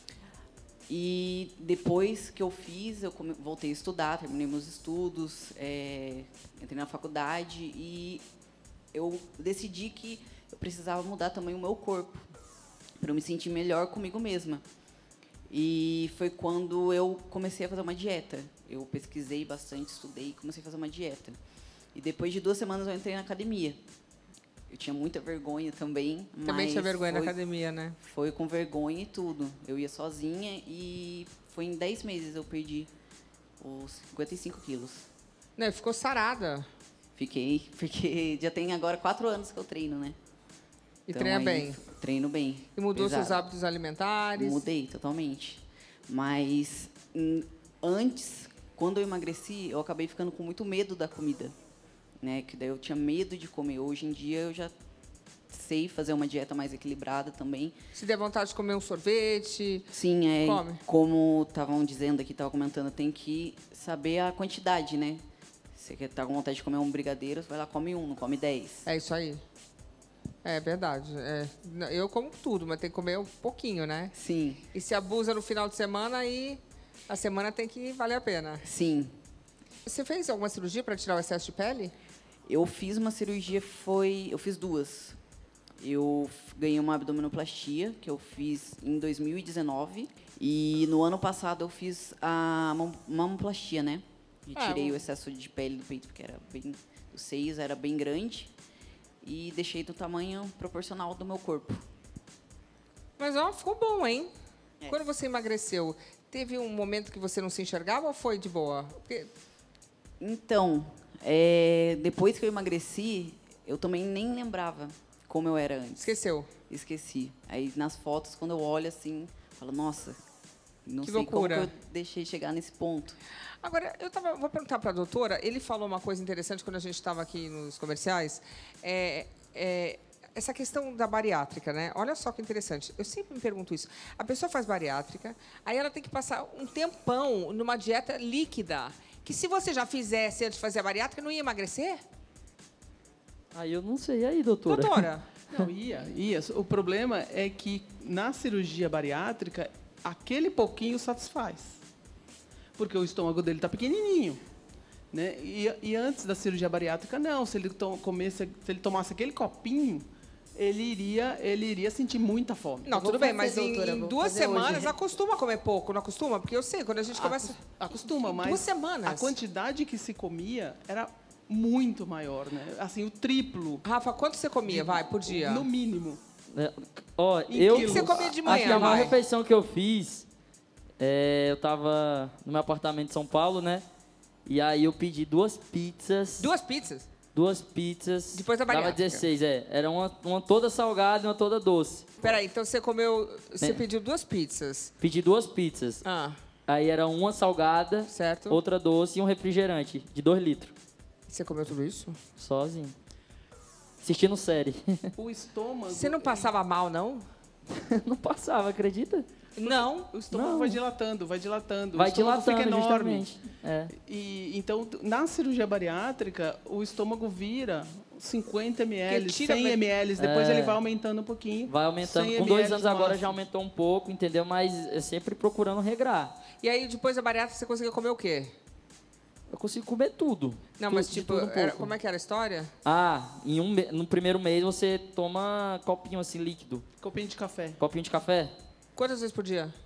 E depois que eu fiz, eu come- voltei a estudar, terminei meus estudos, é, entrei na faculdade e eu decidi que eu precisava mudar também o meu corpo para eu me sentir melhor comigo mesma. E foi quando eu comecei a fazer uma dieta. Eu pesquisei bastante, estudei e comecei a fazer uma dieta. E depois de duas semanas eu entrei na academia. Eu tinha muita vergonha também. Também mas tinha vergonha foi, na academia, né? Foi com vergonha e tudo. Eu ia sozinha e foi em dez meses eu perdi os cinquenta e cinco quilos. Não, ficou sarada. Fiquei, porque já tem agora quatro anos que eu treino, né? E Então, treina aí, bem. Treino bem. E mudou Exato. seus hábitos alimentares? Mudei totalmente. Mas hum, antes, quando eu emagreci, eu acabei ficando com muito medo da comida, né? Que daí eu tinha medo de comer. Hoje em dia eu já sei fazer uma dieta mais equilibrada também. Se der vontade de comer um sorvete, Sim, é. come. Como estavam dizendo aqui, estava comentando, tem que saber a quantidade, né? Se você está com vontade de comer um brigadeiro, você vai lá come um, não come dez. É isso aí. É verdade. É. Eu como tudo, mas tem que comer um pouquinho, né? Sim. E se abusa no final de semana, aí a semana tem que valer a pena. Sim. Você fez alguma cirurgia para tirar o excesso de pele? Eu fiz uma cirurgia, foi... Eu fiz duas. Eu ganhei uma abdominoplastia, que eu fiz em dois mil e dezenove. E no ano passado eu fiz a mam- mamoplastia, né? Retirei Ah, o excesso de pele do peito, porque era bem... Os seios era bem grande. E deixei do tamanho proporcional do meu corpo. Mas, ó, ficou bom, hein? É. Quando você emagreceu, teve um momento que você não se enxergava ou foi de boa? Porque... Então, é, depois que eu emagreci, eu também nem lembrava como eu era antes. Esqueceu? Esqueci. Aí, nas fotos, quando eu olho assim, falo, nossa, não Que sei loucura. como que eu deixei chegar nesse ponto. Agora, eu tava, vou perguntar para a doutora, ele falou uma coisa interessante quando a gente estava aqui nos comerciais, é, é, essa questão da bariátrica, né? Olha só que interessante, eu sempre me pergunto isso. A pessoa faz bariátrica, aí ela tem que passar um tempão numa dieta líquida, que se você já fizesse antes de fazer a bariátrica, não ia emagrecer? Aí eu não sei. E aí, doutora? Doutora? Não, ia, ia. O problema é que na cirurgia bariátrica, aquele pouquinho satisfaz. Porque o estômago dele está pequenininho. Né? E, e antes da cirurgia bariátrica, não. Se ele, to comesse, se ele tomasse aquele copinho, ele iria, ele iria sentir muita fome. Não, tudo bem, mas em, doutora, em vou duas fazer semanas hoje. acostuma a comer pouco, não acostuma? Porque eu sei, quando a gente começa... Acostuma, em mas duas semanas. a quantidade que se comia era muito maior, né? Assim, o triplo. Rafa, quanto você comia, vai, por dia? No mínimo. É, ó, Em eu... O que você comia de manhã, Acho que a maior vai? refeição que eu fiz, é, eu tava no meu apartamento em São Paulo, né? E aí eu pedi duas pizzas. Duas pizzas? Duas pizzas. Depois da Dava bariátrica. dezesseis, é. Era uma, uma toda salgada e uma toda doce. Peraí, então você comeu... Você É. pediu duas pizzas. Pedi duas pizzas. Ah, Aí era uma salgada, certo. outra doce e um refrigerante de dois litros. Você comeu tudo isso? Sozinho. Assistindo série. O estômago. Você não passava mal, não? Não passava, acredita? Não. O estômago Não. vai dilatando, vai dilatando. Vai o estômago dilatando, fica enorme. justamente. É. E, então, na cirurgia bariátrica, o estômago vira cinquenta mililitros, Que tira- cem mililitros, depois É. ele vai aumentando um pouquinho. Vai aumentando. cem Com dois mililitros anos no agora máximo. já aumentou um pouco, entendeu? Mas é sempre procurando regrar. E aí, depois da bariátrica, você conseguia comer o quê? Eu consigo comer tudo. Não, Tu- mas de tipo, tudo um era- pouco. como é que era a história? Ah, em um, me- no primeiro mês você toma copinho assim líquido. Copinho de café. Copinho de café. Quantas vezes por dia?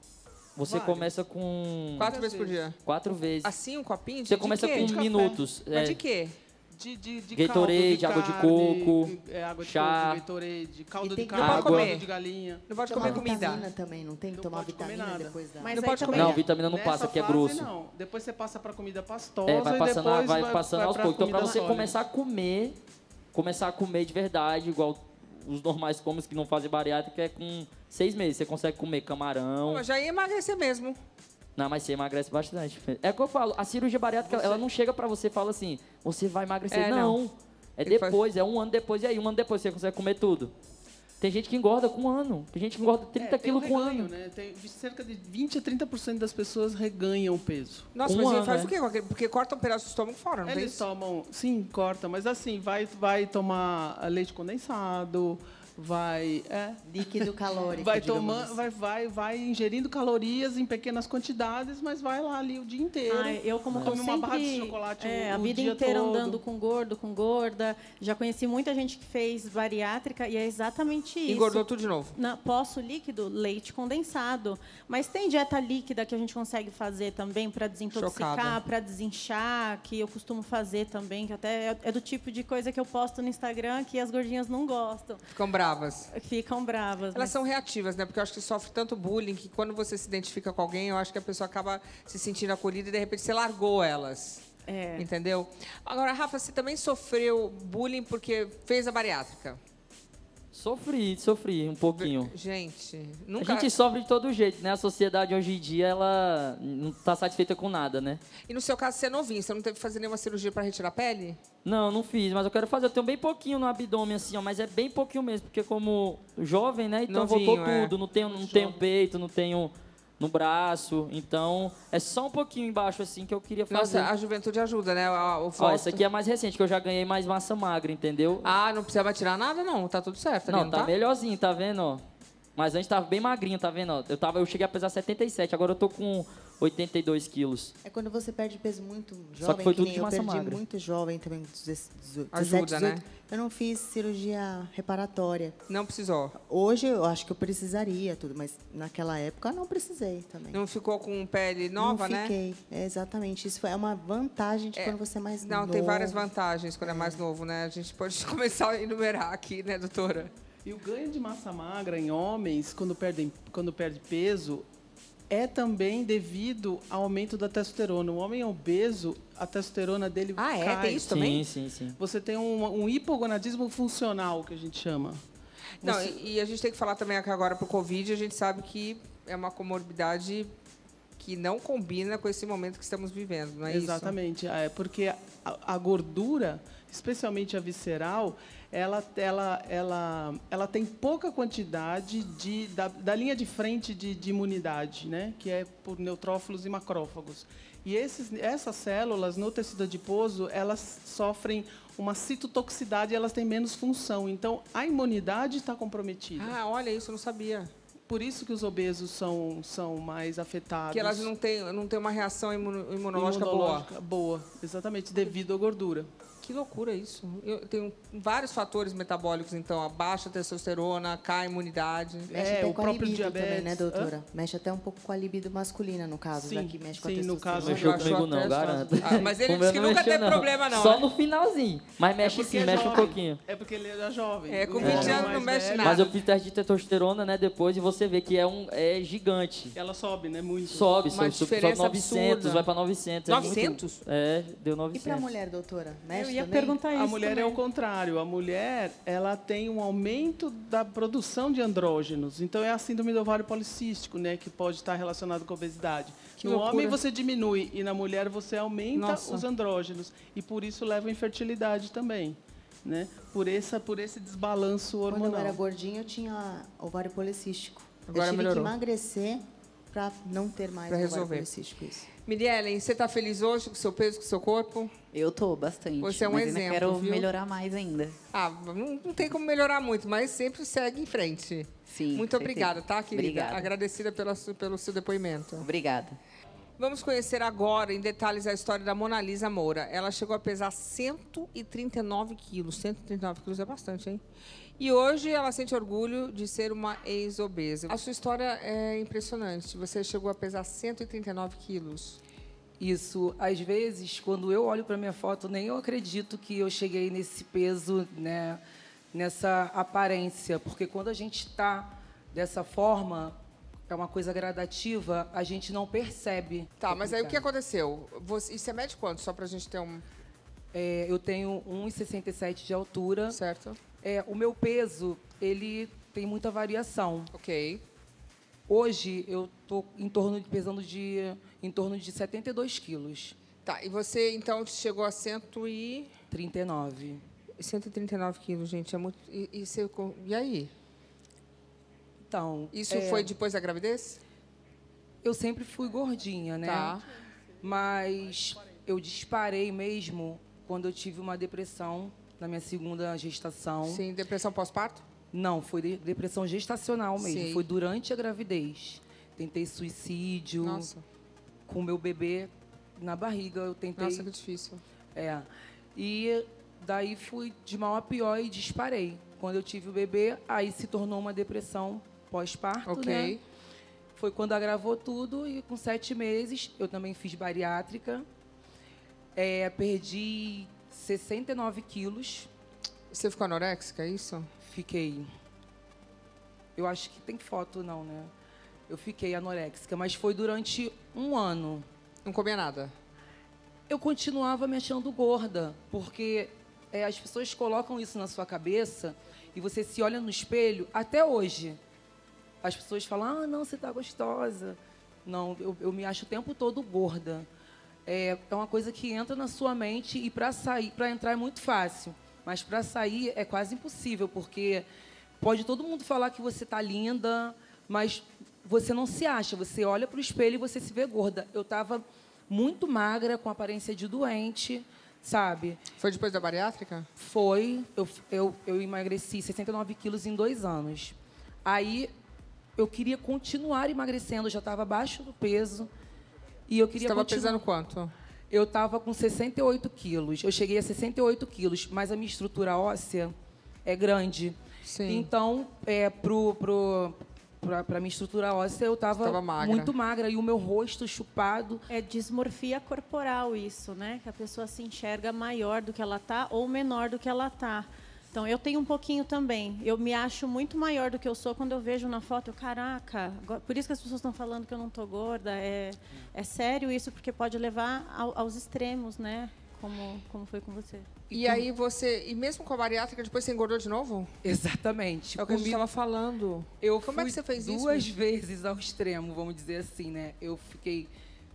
Você Vários. começa com Quatro vezes por dia. quatro vezes. Assim, um copinho? De, Você de começa quê? com De café. minutos. Mas é. de quê? De, de, de Gatorade, caldo, água de carne, coco, é, água de chá. coco, Gatorade, caldo E de tem que carne, tomar caldo comer. de galinha. Não pode Tomar comer comida. vitamina também, não tem que Não tomar pode comer vitamina nada. depois da... Mas Não aí pode também- Não, vitamina não Nessa passa, que é fase, grosso. Não. Depois você passa para comida pastosa É, vai e passando, depois vai passando vai aos pra poucos. Então, pra comida você sólida. começar a comer, começar a comer de verdade, igual os normais comes que não fazem bariátrica, é com seis meses. Você consegue comer camarão. Mas já ia emagrecer mesmo. Não, mas você emagrece bastante. É o que eu falo, a cirurgia bariátrica, ela não chega pra você e fala assim, você vai emagrecer. É, não. não. É Ele depois, é um ano depois. E aí, um ano depois você consegue comer tudo. Tem gente que engorda com um ano. Tem gente que engorda trinta É, tem um quilos com um reganho, ano. né? Tem cerca de vinte a trinta por cento das pessoas reganham o peso. Nossa, Um mas ele ano, faz né? o quê? com aquele- Porque corta um pedaço do estômago fora, não tem Eles isso? tomam, sim, corta, mas assim, vai, vai tomar leite condensado, vai, é, Líquido calórico, vai digamos tomando, assim. vai, vai, vai ingerindo calorias em pequenas quantidades, mas vai lá ali o dia inteiro. Ai, eu, como come tô uma barra de sempre, chocolate é, o, a o vida dia inteira todo. andando com gordo, com gorda. Já conheci muita gente que fez bariátrica e é exatamente isso. Engordou tudo de novo. Na, poço líquido, leite condensado. Mas tem dieta líquida que a gente consegue fazer também para desintoxicar, Chocada. para desinchar, que eu costumo fazer também, que até é, é do tipo de coisa que eu posto no Instagram que as gordinhas não gostam. Ficam bravas. Ficam bravas. Elas mas- são reativas, né? Porque eu acho que sofre tanto bullying que quando você se identifica com alguém, eu acho que a pessoa acaba se sentindo acolhida e de repente você largou elas. É. Entendeu? Agora, Rafa, você também sofreu bullying porque fez a bariátrica? Sofri, sofri um pouquinho. Gente, A nunca... gente sofre de todo jeito, né? A sociedade hoje em dia, ela não tá satisfeita com nada, né? E no seu caso, você é novinho, você não teve que fazer nenhuma cirurgia para retirar a pele? Não, não fiz, mas eu quero fazer. Eu tenho bem pouquinho no abdômen, assim, ó, mas é bem pouquinho mesmo, porque como jovem, né? Então Novinho, voltou é. tudo. Não tenho, não tenho peito, não tenho no braço. Então, é só um pouquinho embaixo, assim, que eu queria fazer. Nossa, a juventude ajuda, né? O, o Ó, voto. essa aqui é mais recente, que eu já ganhei mais massa magra, entendeu? Ah, não precisa mais tirar nada, não. Tá tudo certo ali, não, não tá, tá? melhorzinho, tá vendo, ó? Mas antes tava bem magrinho, tá vendo, ó? Eu, tava, eu cheguei a pesar setenta e sete, agora eu tô com oitenta e dois quilos. É quando você perde peso muito jovem, Só que foi tudo nem de eu massa perdi magra. muito jovem também, dezessete, Ajuda, dezoito. né? Eu não fiz cirurgia reparatória. Não precisou? Hoje eu acho que eu precisaria, tudo, mas naquela época eu não precisei também. Não ficou com pele nova, não né? fiquei. É, exatamente. Isso foi é uma vantagem de É, quando você é mais Não, novo. tem várias vantagens quando é. é mais novo, né? A gente pode começar a enumerar aqui, né, doutora? E o ganho de massa magra em homens, quando, perdem, quando perde peso, é também devido ao aumento da testosterona. O homem obeso, a testosterona dele ah, cai. Ah, é? Tem isso também? Sim, sim, sim. Você tem um, um hipogonadismo funcional, que a gente chama. Não, Você... e, e a gente tem que falar também aqui agora para o Covid, a gente sabe que é uma comorbidade que não combina com esse momento que estamos vivendo, não é Exatamente, isso? é porque a, a gordura, especialmente a visceral, ela, ela, ela, ela tem pouca quantidade de, da, da linha de frente de, de imunidade, né? Que é por neutrófilos e macrófagos. E esses, essas células, no tecido adiposo, elas sofrem uma citotoxicidade e elas têm menos função. Então, a imunidade está comprometida. Ah, olha isso, eu não sabia. Por isso que os obesos são, são mais afetados. Que elas não têm, não têm uma reação imuno, imunológica, imunológica boa. boa. Exatamente, devido à gordura. Que loucura isso. Eu tenho vários fatores metabólicos, então, a baixa testosterona, cai a imunidade. Mexe É, até o com a próprio libido diabetes. também, né, doutora? Hã? Mexe até um pouco com a libido masculina, no caso. Sim, Daqui mexe com a sim, no testosterona. caso- Mexeu Eu comigo acho não, até- garanto. Ah, mas ele O disse meu que não nunca mexeu, teve não. problema, não. Só né? no finalzinho. Mas mexe porque sim, é mexe um jovem. pouquinho. É porque ele era jovem. É, com O vinte homem anos mais não mexe velho, nada. Mas eu fiz teste de testosterona, né, depois, e você vê que é, um, é gigante. Ela sobe, né? Muito. Sobe, Uma sobe, sobe diferença novecentos, absurda. vai para novecentos. é muito- novecentos? É, deu E novecentos. para a mulher, doutora? Mexe Eu ia também? perguntar isso A mulher também. é o contrário. A mulher, ela tem um aumento da produção de andrógenos. Então, é a síndrome do ovário policístico, né? Que pode estar relacionado com a obesidade. Que no loucura. homem, você diminui. E na mulher, você aumenta Nossa. os andrógenos. E, por isso, leva à infertilidade também. Né? Por, essa, por esse desbalanço Quando hormonal. eu era gordinha, eu tinha ovário policístico. Agora eu tive melhorou. que emagrecer para não ter mais Pra ovário resolver. policístico. Isso. Miriellen, você está feliz hoje com o seu peso, com o seu corpo? Eu tô bastante. Você é um mas ainda exemplo, quero viu? melhorar mais ainda. Ah, não, não tem como melhorar muito, mas sempre segue em frente. Sim. Muito com obrigada, certeza. tá, querida? Obrigada. Agradecida pela, su- pelo seu depoimento. Obrigada. Vamos conhecer agora, em detalhes, a história da Mona Lisa Moura. Ela chegou a pesar cento e trinta e nove quilos. cento e trinta e nove quilos é bastante, hein? E hoje ela sente orgulho de ser uma ex-obesa. A sua história é impressionante. Você chegou a pesar cento e trinta e nove quilos. Isso, às vezes, quando eu olho para minha foto, nem eu acredito que eu cheguei nesse peso, né, nessa aparência, porque quando a gente está dessa forma, é uma coisa gradativa, a gente não percebe. Tá, mas aí o que Complicado. aconteceu? Você, isso é mede quanto? Só pra gente ter um... É, eu tenho um e sessenta e sete de altura. Certo? É, o meu peso, ele tem muita variação. Ok. Hoje eu tô em torno de pesando de em torno de setenta e dois quilos, Tá, e você, então, chegou a cento e... trinta e nove. cento e trinta e nove quilos, gente. É muito... E, e, você... e aí? Então, Isso é, foi depois da gravidez? eu sempre fui gordinha, né? Tá. Mas eu disparei mesmo quando eu tive uma depressão na minha segunda gestação. Sim, depressão pós-parto? Não, foi de- depressão gestacional mesmo. Sei. Foi durante a gravidez. Tentei suicídio. Nossa. Com o meu bebê na barriga, eu tentei. Nossa, que difícil. É. E daí fui de mal a pior e disparei. Quando eu tive o bebê, aí se tornou uma depressão pós-parto, Ok. né? Foi quando agravou tudo e com sete meses eu também fiz bariátrica. É, perdi sessenta e nove quilos. Você ficou anoréxica, é isso? Fiquei. Eu acho que tem foto, não, né? Eu fiquei anoréxica, mas foi durante um ano. Não comia nada? Eu continuava me achando gorda, porque é, as pessoas colocam isso na sua cabeça e você se olha no espelho, até hoje. As pessoas falam, ah, não, você está gostosa. Não, eu, eu me acho o tempo todo gorda. É, é uma coisa que entra na sua mente e para sair, para entrar é muito fácil, mas para sair é quase impossível, porque pode todo mundo falar que você está linda, mas você não se acha. Você olha para o espelho e você se vê gorda. Eu estava muito magra, com aparência de doente, sabe? Foi depois da bariátrica? Foi. Eu, eu, eu emagreci sessenta e nove quilos em dois anos. Aí, eu queria continuar emagrecendo, eu já estava abaixo do peso. E eu queria Você estava continuar. pesando quanto? Eu estava com sessenta e oito quilos. Eu cheguei a sessenta e oito quilos, mas a minha estrutura óssea é grande. Sim. Então, é, pro, pro, para minha estrutura óssea, eu estava muito magra. E o meu rosto chupado. É dismorfia corporal isso, né? Que a pessoa se enxerga maior do que ela tá ou menor do que ela tá. Então, eu tenho um pouquinho também. Eu me acho muito maior do que eu sou quando eu vejo na foto. Eu, caraca, por isso que as pessoas estão falando que eu não estou gorda. É, é sério isso, porque pode levar ao, aos extremos, né? Como, como foi com você. E, e aí você... E mesmo com a bariátrica, depois você engordou de novo? Exatamente. É o que a gente estava falando. Eu como é que você fez duas isso? Duas vezes ao extremo, vamos dizer assim, né? Eu fiquei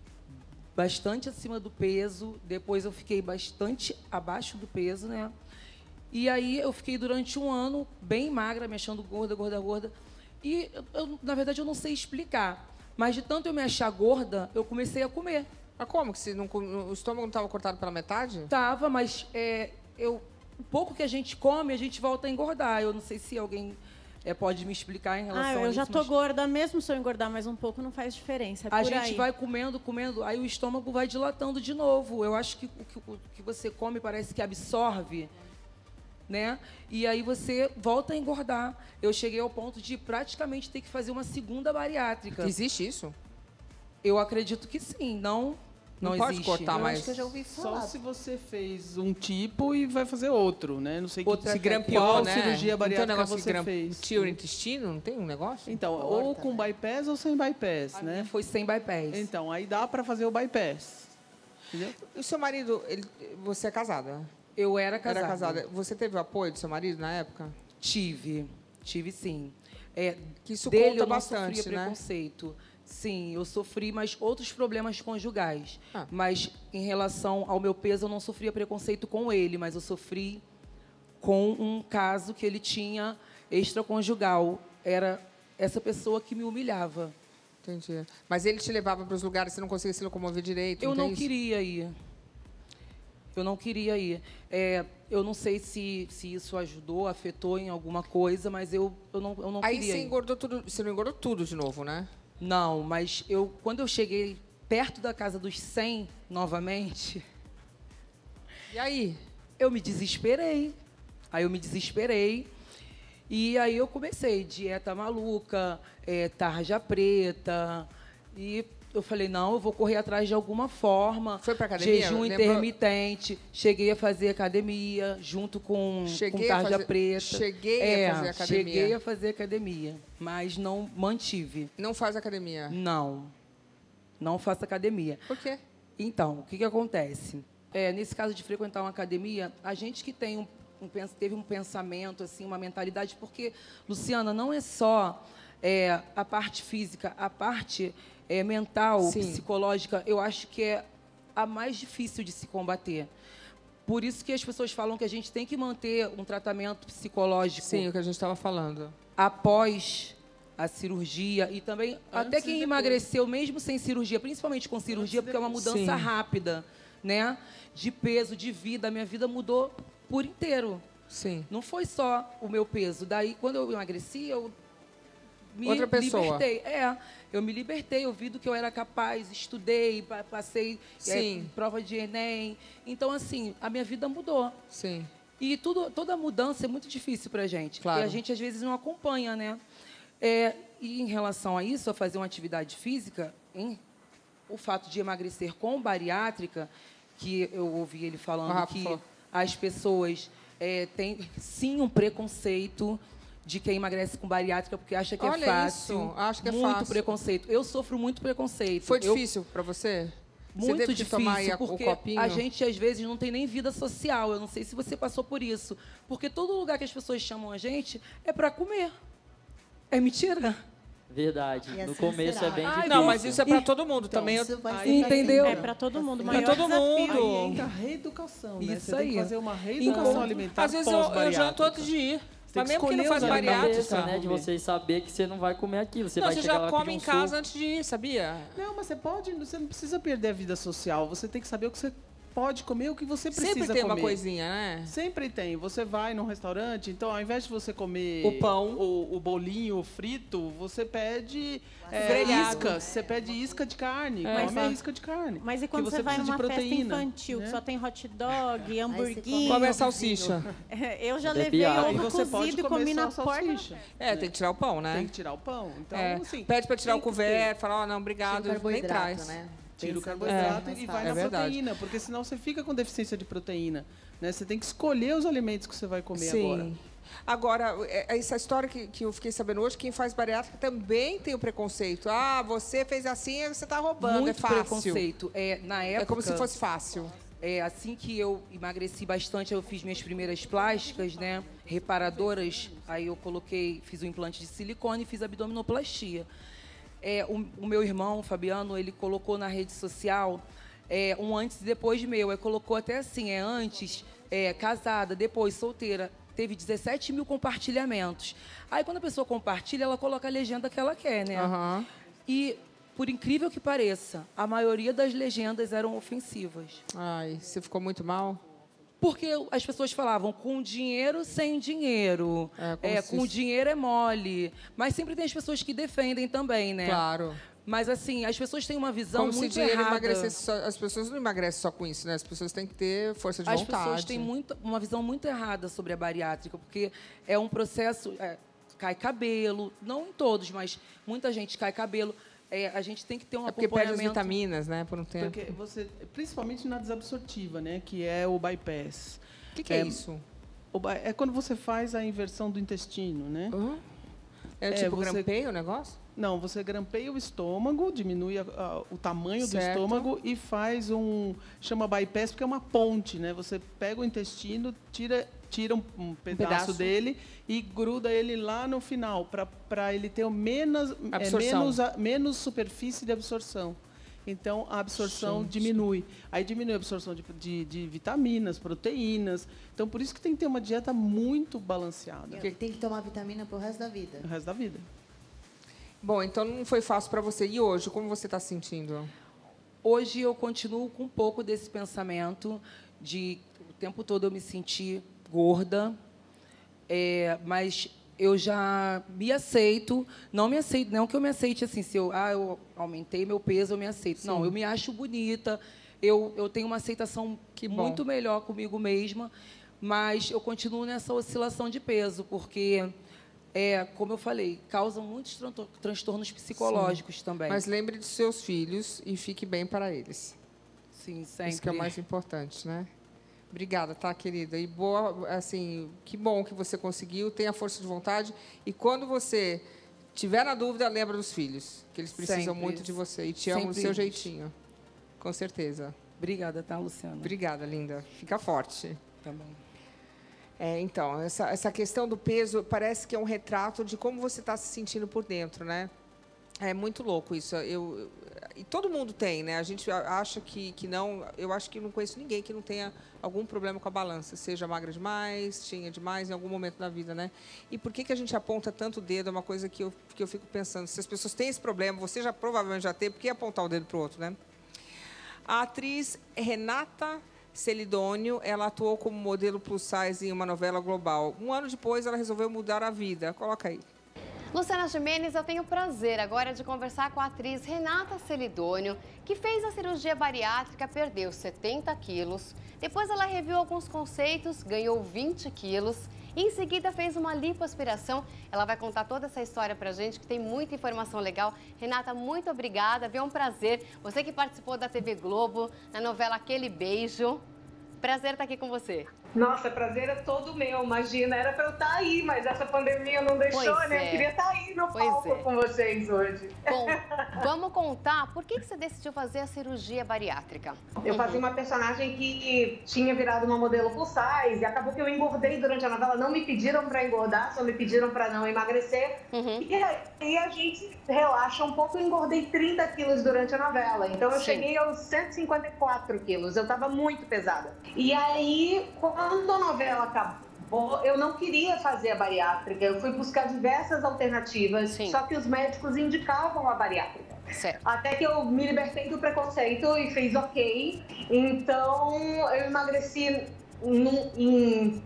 bastante acima do peso. Depois eu fiquei bastante abaixo do peso, né? E aí eu fiquei durante um ano bem magra, me achando gorda, gorda, gorda. E, eu, na verdade, eu não sei explicar. Mas de tanto eu me achar gorda, eu comecei a comer. Mas como? Que você não, o estômago não estava cortado pela metade? Tava, mas é, eu, o pouco que a gente come, a gente volta a engordar. Eu não sei se alguém é, pode me explicar em relação ah, a isso. Eu já tô mas... gorda, mesmo se eu engordar mais um pouco, não faz diferença. É a por gente aí. vai comendo, comendo, aí o estômago vai dilatando de novo. Eu acho que o que, o que você come parece que absorve. Né? E aí você volta a engordar. Eu cheguei ao ponto de praticamente ter que fazer uma segunda bariátrica. Existe isso? Eu acredito que sim. Não, não, não pode existe. cortar eu mais. Acho que eu já ouvi falar. Só se você fez um tipo e vai fazer outro, né? Não sei Outra que grampeou, né? cirurgia bariátrica então, você gram... fez. Tira o intestino? Não tem um negócio? Então, Corta, ou com né? bypass ou sem bypass, a né? Minha foi sem bypass. Então, aí dá para fazer o bypass. Entendeu? E o seu marido, ele... você é casada? Eu era casada. Era casada. Você teve o apoio do seu marido na época? Tive, tive sim. É, que isso dele conta eu não bastante, sofria né? preconceito. Sim, eu sofri, mas outros problemas conjugais. Ah. Mas em relação ao meu peso, eu não sofria preconceito com ele, mas eu sofri com um caso que ele tinha extraconjugal. Era essa pessoa que me humilhava. Entendi. Mas ele te levava para os lugares, você não conseguia se locomover direito? Eu não, não queria ir. Eu não queria ir. É, eu não sei se, se isso ajudou, afetou em alguma coisa, mas eu, eu não, eu não Aí queria você ir. engordou tudo, você não engordou tudo de novo, né? Não, mas eu, quando eu cheguei perto da casa dos cem, novamente... E aí? Eu me desesperei. Aí eu me desesperei. E aí eu comecei dieta maluca, é, tarja preta, e... Eu falei, não, eu vou correr atrás de alguma forma. Foi pra academia? Jejum Lembrou? intermitente. Cheguei a fazer academia junto com, com tarja fazer, preta. Cheguei é, a fazer academia. Cheguei a fazer academia, mas não mantive. Não faz academia? Não. Não faço academia. Por quê? Então, o que, que acontece? É, nesse caso de frequentar uma academia, a gente que tem um, um, teve um pensamento, assim, uma mentalidade, porque, Luciana, não é só é, a parte física, a parte... É, mental, Sim. psicológica, eu acho que é a mais difícil de se combater. Por isso que as pessoas falam que a gente tem que manter um tratamento psicológico. Sim, o que a gente estava falando. Após a cirurgia e também Antes até quem depois. emagreceu mesmo sem cirurgia, principalmente com cirurgia, Antes porque é uma mudança Sim. rápida, né? De peso, de vida. A minha vida mudou por inteiro. Sim. Não foi só o meu peso. Daí, quando eu emagreci, eu me Outra pessoa. libertei. É, eu me libertei, eu vi do que eu era capaz, estudei, passei é, prova de Enem. Então, assim, a minha vida mudou. Sim. E tudo, toda mudança é muito difícil para a gente. Claro. E a gente, às vezes, não acompanha, né? É, e, em relação a isso, a fazer uma atividade física, hein, o fato de emagrecer com bariátrica, que eu ouvi ele falando ah, que falou. as pessoas é, têm, sim, um preconceito de quem emagrece com bariátrica porque acha que Olha é fácil. Isso. Acho que é muito fácil. preconceito. Eu sofro muito preconceito. Foi difícil para você? Muito você teve difícil, que tomar aí porque o copinho? a gente, às vezes, não tem nem vida social. Eu não sei se você passou por isso. Porque todo lugar que as pessoas chamam a gente é para comer. É mentira? Verdade. E No assim começo será. é bem Ah, difícil. não, mas isso é para E- todo mundo. Então, Também eu... isso vai Aí, ser entendeu? É para todo mundo. Pra Maior todo desafio. mundo. Aí entra a reeducação, né? Isso Você tem que aí. fazer uma reeducação Então, alimentar Às vezes eu, eu pós-bariátrica. janto antes de ir. Você tem Mas que mesmo que não escolher faz os alimentos. bariátrica, Cabeça, né, de vocês saber que você não vai comer aquilo. Você Não, vai você chegar já lá come pedir em um casa suco. antes de ir, sabia? Não, mas você pode, você não precisa perder a vida social. Você tem que saber o que você pode comer o que você precisa comer. Sempre tem uma coisinha, né? Sempre tem. Você vai num restaurante, então ao invés de você comer o pão, o, o bolinho frito, você pede é, iscas. Você pede isca de carne. É. Come a isca de carne. Mas e quando você, você vai numa proteína, festa infantil, né? que só tem hot dog, hamburguinho... Come a salsicha. É, eu já levei ovo cozido e comi na porta. É, tem que tirar o pão, né? Tem que tirar o pão. Então, é. assim, pede pra tirar o couvert, fala, oh, não, obrigado, nem traz. Né? Tira o carboidrato é, e vai é na verdade. proteína, porque senão você fica com deficiência de proteína. Né? Você tem que escolher os alimentos que você vai comer Sim. agora. Agora, essa história que, que eu fiquei sabendo hoje, quem faz bariátrica também tem o preconceito. Ah, você fez assim, você está roubando, Muito é fácil. preconceito. É, na época, é como se fosse fácil. É, assim que eu emagreci bastante, eu fiz minhas primeiras plásticas, né? Reparadoras. Aí eu coloquei, fiz o implante de silicone e fiz abdominoplastia. É, o, o meu irmão, o Fabiano, ele colocou na rede social é, um antes e depois meu. Ele colocou até assim, é antes, é, casada, depois solteira. Teve dezessete mil compartilhamentos. Aí, quando a pessoa compartilha, ela coloca a legenda que ela quer, né? Uhum. E, por incrível que pareça, a maioria das legendas eram ofensivas. Ai, você ficou muito mal? Porque as pessoas falavam com dinheiro, sem dinheiro. É, é, com se... dinheiro é mole. Mas sempre tem as pessoas que defendem também, né? Claro. Mas, assim, as pessoas têm uma visão Como muito se dinheiro errada. Emagrecesse só, as pessoas não emagrecem só com isso, né? As pessoas têm que ter força de as vontade. As pessoas têm muito, uma visão muito errada sobre a bariátrica, porque é um processo... É, cai cabelo, não em todos, mas muita gente cai cabelo. É, a gente tem que ter um é porque acompanhamento... perde as vitaminas, né, por um tempo. Porque você, principalmente na desabsortiva, né, que é o bypass. O que, que é, é isso? O, é quando você faz a inversão do intestino, né? Uhum. É, é tipo você, grampeia o negócio? Não, você grampeia o estômago, diminui a, a, o tamanho certo. do estômago e faz um... Chama bypass porque é uma ponte, né? Você pega o intestino, tira... tira um, um, pedaço, um pedaço dele e gruda ele lá no final, para ele ter menos, é, menos, menos superfície de absorção. Então, a absorção Gente. diminui. Aí diminui a absorção de, de, de vitaminas, proteínas. Então, por isso que tem que ter uma dieta muito balanceada. Porque tem que tomar vitamina pro resto da vida. O resto da vida. Bom, então não foi fácil para você. E hoje, como você está se sentindo? Hoje eu continuo com um pouco desse pensamento de o tempo todo eu me senti gorda, é, mas eu já me aceito, não me aceito, não que eu me aceite assim, se eu, ah, eu aumentei meu peso, eu me aceito. Sim. Não, eu me acho bonita, eu, eu tenho uma aceitação que muito melhor comigo mesma, mas eu continuo nessa oscilação de peso, porque, é, como eu falei, causam muitos transtornos psicológicos Sim. também. Mas lembre dos seus filhos e fique bem para eles. Sim, sempre. Isso que é o mais importante, né? Obrigada, tá, querida? E boa, assim, que bom que você conseguiu, tenha força de vontade. E quando você tiver na dúvida, lembra dos filhos, que eles precisam Sempre. muito de você e te amam do seu jeitinho. Com certeza. Obrigada, tá, Luciana? Obrigada, linda. Fica forte. Tá bom. É, então, essa, essa questão do peso parece que é um retrato de como você está se sentindo por dentro, né? É muito louco isso. Eu, eu, e todo mundo tem, né? A gente acha que, que não... Eu acho que não conheço ninguém que não tenha algum problema com a balança. Seja magra demais, tinha demais em algum momento da vida, né? E por que, que a gente aponta tanto o dedo? É uma coisa que eu, que eu fico pensando. Se as pessoas têm esse problema, você já provavelmente já teve, por que apontar o dedo para o outro, né? A atriz Renata Celidônio, ela atuou como modelo plus size em uma novela global. Um ano depois, ela resolveu mudar a vida. Coloca aí. Luciana Gimenez, eu tenho o prazer agora de conversar com a atriz Renata Celidônio, que fez a cirurgia bariátrica, perdeu setenta quilos. Depois ela reviu alguns conceitos, ganhou vinte quilos. E em seguida fez uma lipoaspiração. Ela vai contar toda essa história pra gente, que tem muita informação legal. Renata, muito obrigada, viu? É um prazer. Você que participou da T V Globo, na novela Aquele Beijo. Prazer estar aqui com você. Nossa, prazer é todo meu. Imagina, era para eu estar aí, mas essa pandemia não deixou, pois né? É. Eu queria estar aí no pois palco é. com vocês hoje. Bom, vamos contar por que você decidiu fazer a cirurgia bariátrica. Eu fazia uma personagem que tinha virado uma modelo plus size e acabou que eu engordei durante a novela. Não me pediram para engordar, só me pediram para não emagrecer. Uhum. E aí a gente relaxa um pouco. Eu engordei trinta quilos durante a novela. Então eu Sim. cheguei aos cento e cinquenta e quatro quilos. Eu estava muito pesada. E aí, quando a novela acabou, eu não queria fazer a bariátrica. Eu fui buscar diversas alternativas, Sim. só que os médicos indicavam a bariátrica. Certo. Até que eu me libertei do preconceito e fez ok. Então, eu emagreci num, em...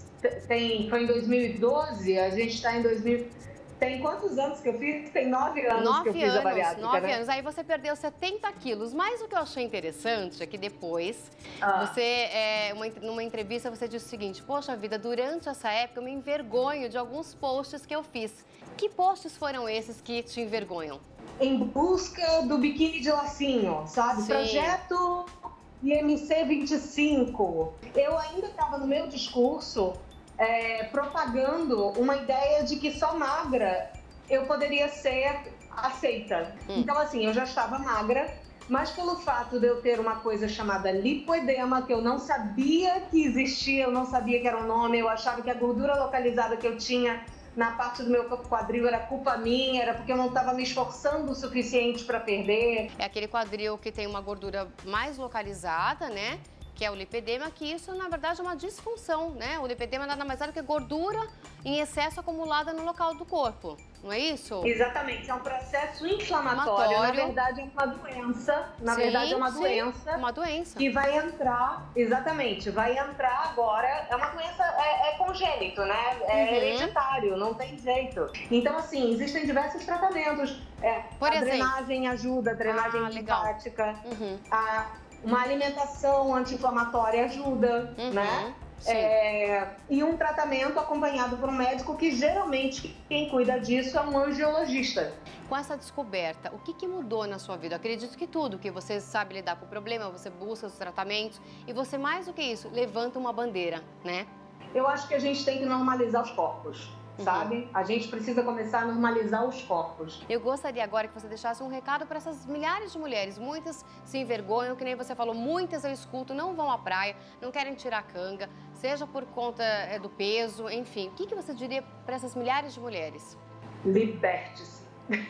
Tem, foi em dois mil e doze, a gente está em dois mil... Tem quantos anos que eu fiz? Tem nove anos nove que eu fiz anos, a bariátrica, nove né? anos. Aí você perdeu setenta quilos. Mas o que eu achei interessante é que depois, ah. você, é, uma, numa entrevista, você disse o seguinte: poxa vida, durante essa época eu me envergonho de alguns posts que eu fiz. Que posts foram esses que te envergonham? Em busca do biquíni de lacinho, sabe? Sim. Projeto I M C vinte e cinco. Eu ainda estava no meu discurso é, propagando uma ideia de que só magra eu poderia ser aceita. Hum. Então, assim, eu já estava magra, mas pelo fato de eu ter uma coisa chamada lipoedema, que eu não sabia que existia, eu não sabia que era um nome, eu achava que a gordura localizada que eu tinha na parte do meu quadril era culpa minha, era porque eu não estava me esforçando o suficiente para perder. É aquele quadril que tem uma gordura mais localizada, né? Que é o lipedema, que isso, na verdade, é uma disfunção, né? O lipedema nada mais é do que gordura em excesso acumulada no local do corpo, não é isso? Exatamente, é um processo inflamatório, inflamatório. Na verdade é uma doença, na sim, verdade é uma sim, doença. uma doença. Que vai entrar, exatamente, vai entrar agora, é uma doença, é, é congênito, né? É uhum. hereditário, não tem jeito. Então, assim, existem diversos tratamentos. É, Por a exemplo? drenagem ajuda, a drenagem ah, linfática, uhum. a... Uma alimentação anti-inflamatória ajuda, uhum, né? É, e um tratamento acompanhado por um médico, que geralmente quem cuida disso é um angiologista. Com essa descoberta, o que, que mudou na sua vida? Eu acredito que tudo, que você sabe lidar com o problema, você busca os tratamentos e você, mais do que isso, levanta uma bandeira, né? Eu acho que a gente tem que normalizar os corpos. Sabe? Uhum. A gente precisa começar a normalizar os corpos. Eu gostaria agora que você deixasse um recado para essas milhares de mulheres. Muitas se envergonham, que nem você falou, muitas eu escuto, não vão à praia, não querem tirar canga, seja por conta é, do peso, enfim. O que, que você diria para essas milhares de mulheres? Liberte-se.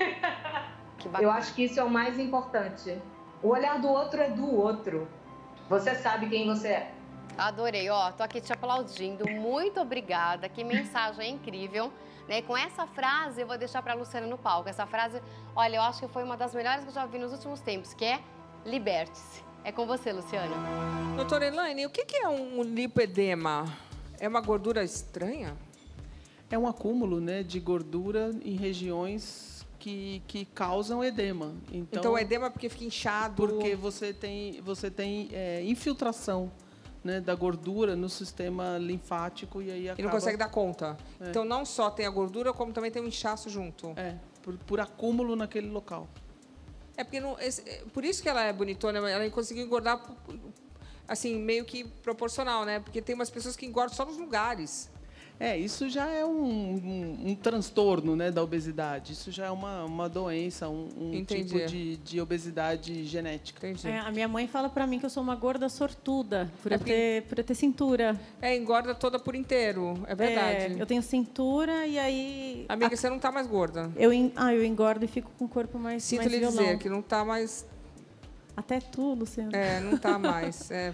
Eu acho que isso é o mais importante. O olhar do outro é do outro. Você sabe quem você é. Adorei, ó, tô aqui te aplaudindo, muito obrigada, que mensagem incrível, né? Com essa frase eu vou deixar pra Luciana no palco, essa frase, olha, eu acho que foi uma das melhores que eu já vi nos últimos tempos, que é liberte-se. É com você, Luciana. Doutora Elaine, o que é um lipoedema? É uma gordura estranha? É um acúmulo, né, de gordura em regiões que, que causam edema. Então, então o edema é porque fica inchado? Porque você tem, você tem é, infiltração, né, da gordura no sistema linfático e aí acaba... E não consegue dar conta. É. Então não só tem a gordura, como também tem um inchaço junto. É, por, por acúmulo naquele local. É porque não, esse, por isso que ela é bonitona, ela conseguiu engordar assim, meio que proporcional, né? Porque tem umas pessoas que engordam só nos lugares. É, isso já é um, um, um transtorno, né, da obesidade. Isso já é uma, uma doença, um, um tipo de, de obesidade genética. É, a minha mãe fala pra mim que eu sou uma gorda sortuda, por, é eu, ter, por eu ter cintura. É, engorda toda por inteiro, é verdade. É, eu tenho cintura e aí... Amiga, a... você não tá mais gorda. Eu, ah, eu engordo e fico com o corpo mais Sinto mais lhe violão. dizer que não tá mais... Até tu, Luciana. É, não tá mais, é...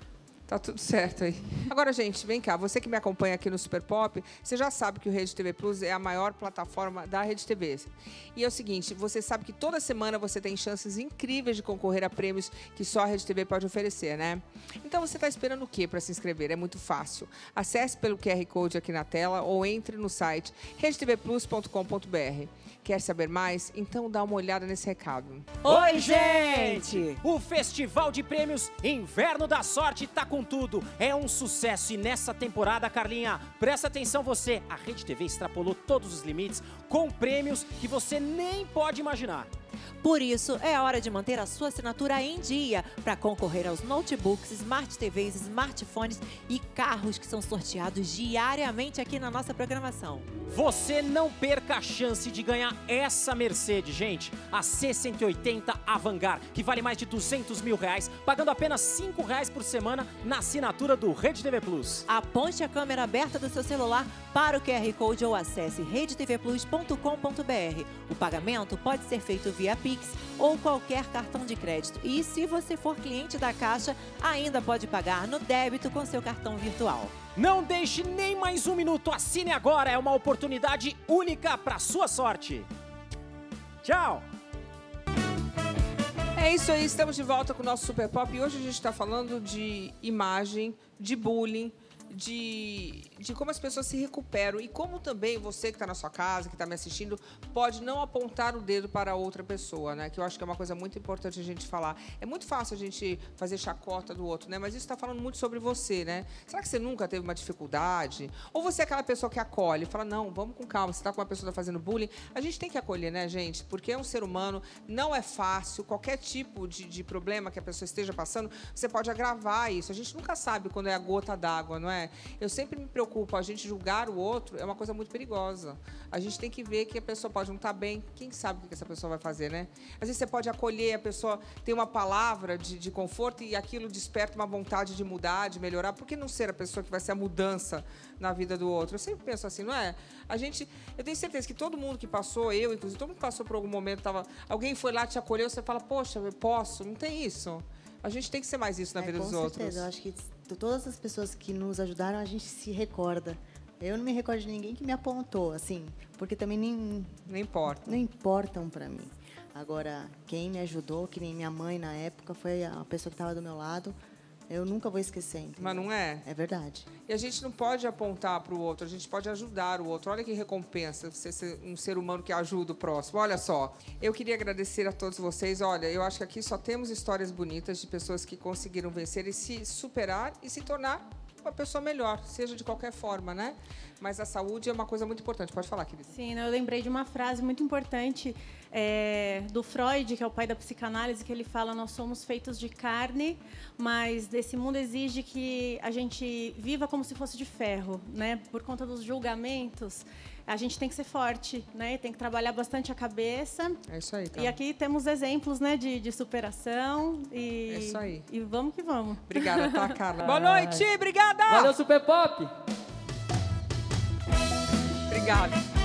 Tá tudo certo aí. Agora, gente, vem cá. Você que me acompanha aqui no Super Pop, você já sabe que o Rede T V Plus é a maior plataforma da Rede T V. E é o seguinte, você sabe que toda semana você tem chances incríveis de concorrer a prêmios que só a Rede T V pode oferecer, né? Então, você está esperando o quê para se inscrever? É muito fácil. Acesse pelo Q R Code aqui na tela ou entre no site rede t v plus ponto com ponto b r. Quer saber mais? Então dá uma olhada nesse recado. Oi, gente! O Festival de Prêmios Inverno da Sorte tá com tudo. É um sucesso e nessa temporada, Carlinha, presta atenção você, a Rede T V extrapolou todos os limites com prêmios que você nem pode imaginar. Por isso, é hora de manter a sua assinatura em dia para concorrer aos notebooks, smart T Vs, smartphones e carros que são sorteados diariamente aqui na nossa programação. Você não perca a chance de ganhar essa Mercedes, gente. A C cento e oitenta Avangar, que vale mais de duzentos mil reais, pagando apenas cinco reais por semana na assinatura do Rede T V Plus. Aponte a câmera aberta do seu celular para o Q R Code ou acesse rede t v plus ponto com ponto b r. O pagamento pode ser feito via Pix ou qualquer cartão de crédito. E se você for cliente da Caixa, ainda pode pagar no débito com seu cartão virtual. Não deixe nem mais um minuto, assine agora, é uma oportunidade única para sua sorte. Tchau! É isso aí, estamos de volta com o nosso Super Pop e hoje a gente está falando de imagem, de bullying, de, de como as pessoas se recuperam e como também você que está na sua casa, que está me assistindo, pode não apontar o dedo para outra pessoa, né? Que eu acho que é uma coisa muito importante a gente falar. É muito fácil a gente fazer chacota do outro, né? Mas isso está falando muito sobre você, né? Será que você nunca teve uma dificuldade? Ou você é aquela pessoa que acolhe e fala, não, vamos com calma, você está com uma pessoa fazendo bullying. A gente tem que acolher, né, gente? Porque é um ser humano, não é fácil. Qualquer tipo de, de problema que a pessoa esteja passando, você pode agravar isso. A gente nunca sabe quando é a gota d'água, não é? Eu sempre me preocupo, a gente julgar o outro é uma coisa muito perigosa. A gente tem que ver que a pessoa pode não estar bem, quem sabe o que essa pessoa vai fazer, né? Às vezes você pode acolher, a pessoa tem uma palavra de, de conforto e aquilo desperta uma vontade de mudar, de melhorar. Por que não ser a pessoa que vai ser a mudança na vida do outro? Eu sempre penso assim, não é? A gente, eu tenho certeza que todo mundo que passou, eu inclusive, todo mundo que passou por algum momento, tava, alguém foi lá, te acolheu, você fala, poxa, eu posso, não tem isso. A gente tem que ser mais isso na é, vida dos certeza. outros. Eu acho que todas as pessoas que nos ajudaram, a gente se recorda. Eu não me recordo de ninguém que me apontou, assim, porque também nem... Não importa. Não importam para mim. Agora, quem me ajudou, que nem minha mãe na época, foi a pessoa que estava do meu lado. Eu nunca vou esquecer. Entendeu? Mas não é? É verdade. E a gente não pode apontar para o outro, a gente pode ajudar o outro. Olha que recompensa você ser um ser humano que ajuda o próximo. Olha só, eu queria agradecer a todos vocês. Olha, eu acho que aqui só temos histórias bonitas de pessoas que conseguiram vencer e se superar e se tornar uma pessoa melhor, seja de qualquer forma, né? Mas a saúde é uma coisa muito importante. Pode falar, querida. Sim, eu lembrei de uma frase muito importante é, do Freud, que é o pai da psicanálise, que ele fala, nós somos feitos de carne, mas esse mundo exige que a gente viva como se fosse de ferro, né? Por conta dos julgamentos, a gente tem que ser forte, né? Tem que trabalhar bastante a cabeça. É isso aí, tá? E aqui temos exemplos, né, de, de superação. E, é isso aí. E vamos que vamos. Obrigada, tá, Carla? Boa noite, obrigada! Valeu, Super Pop! Obrigada.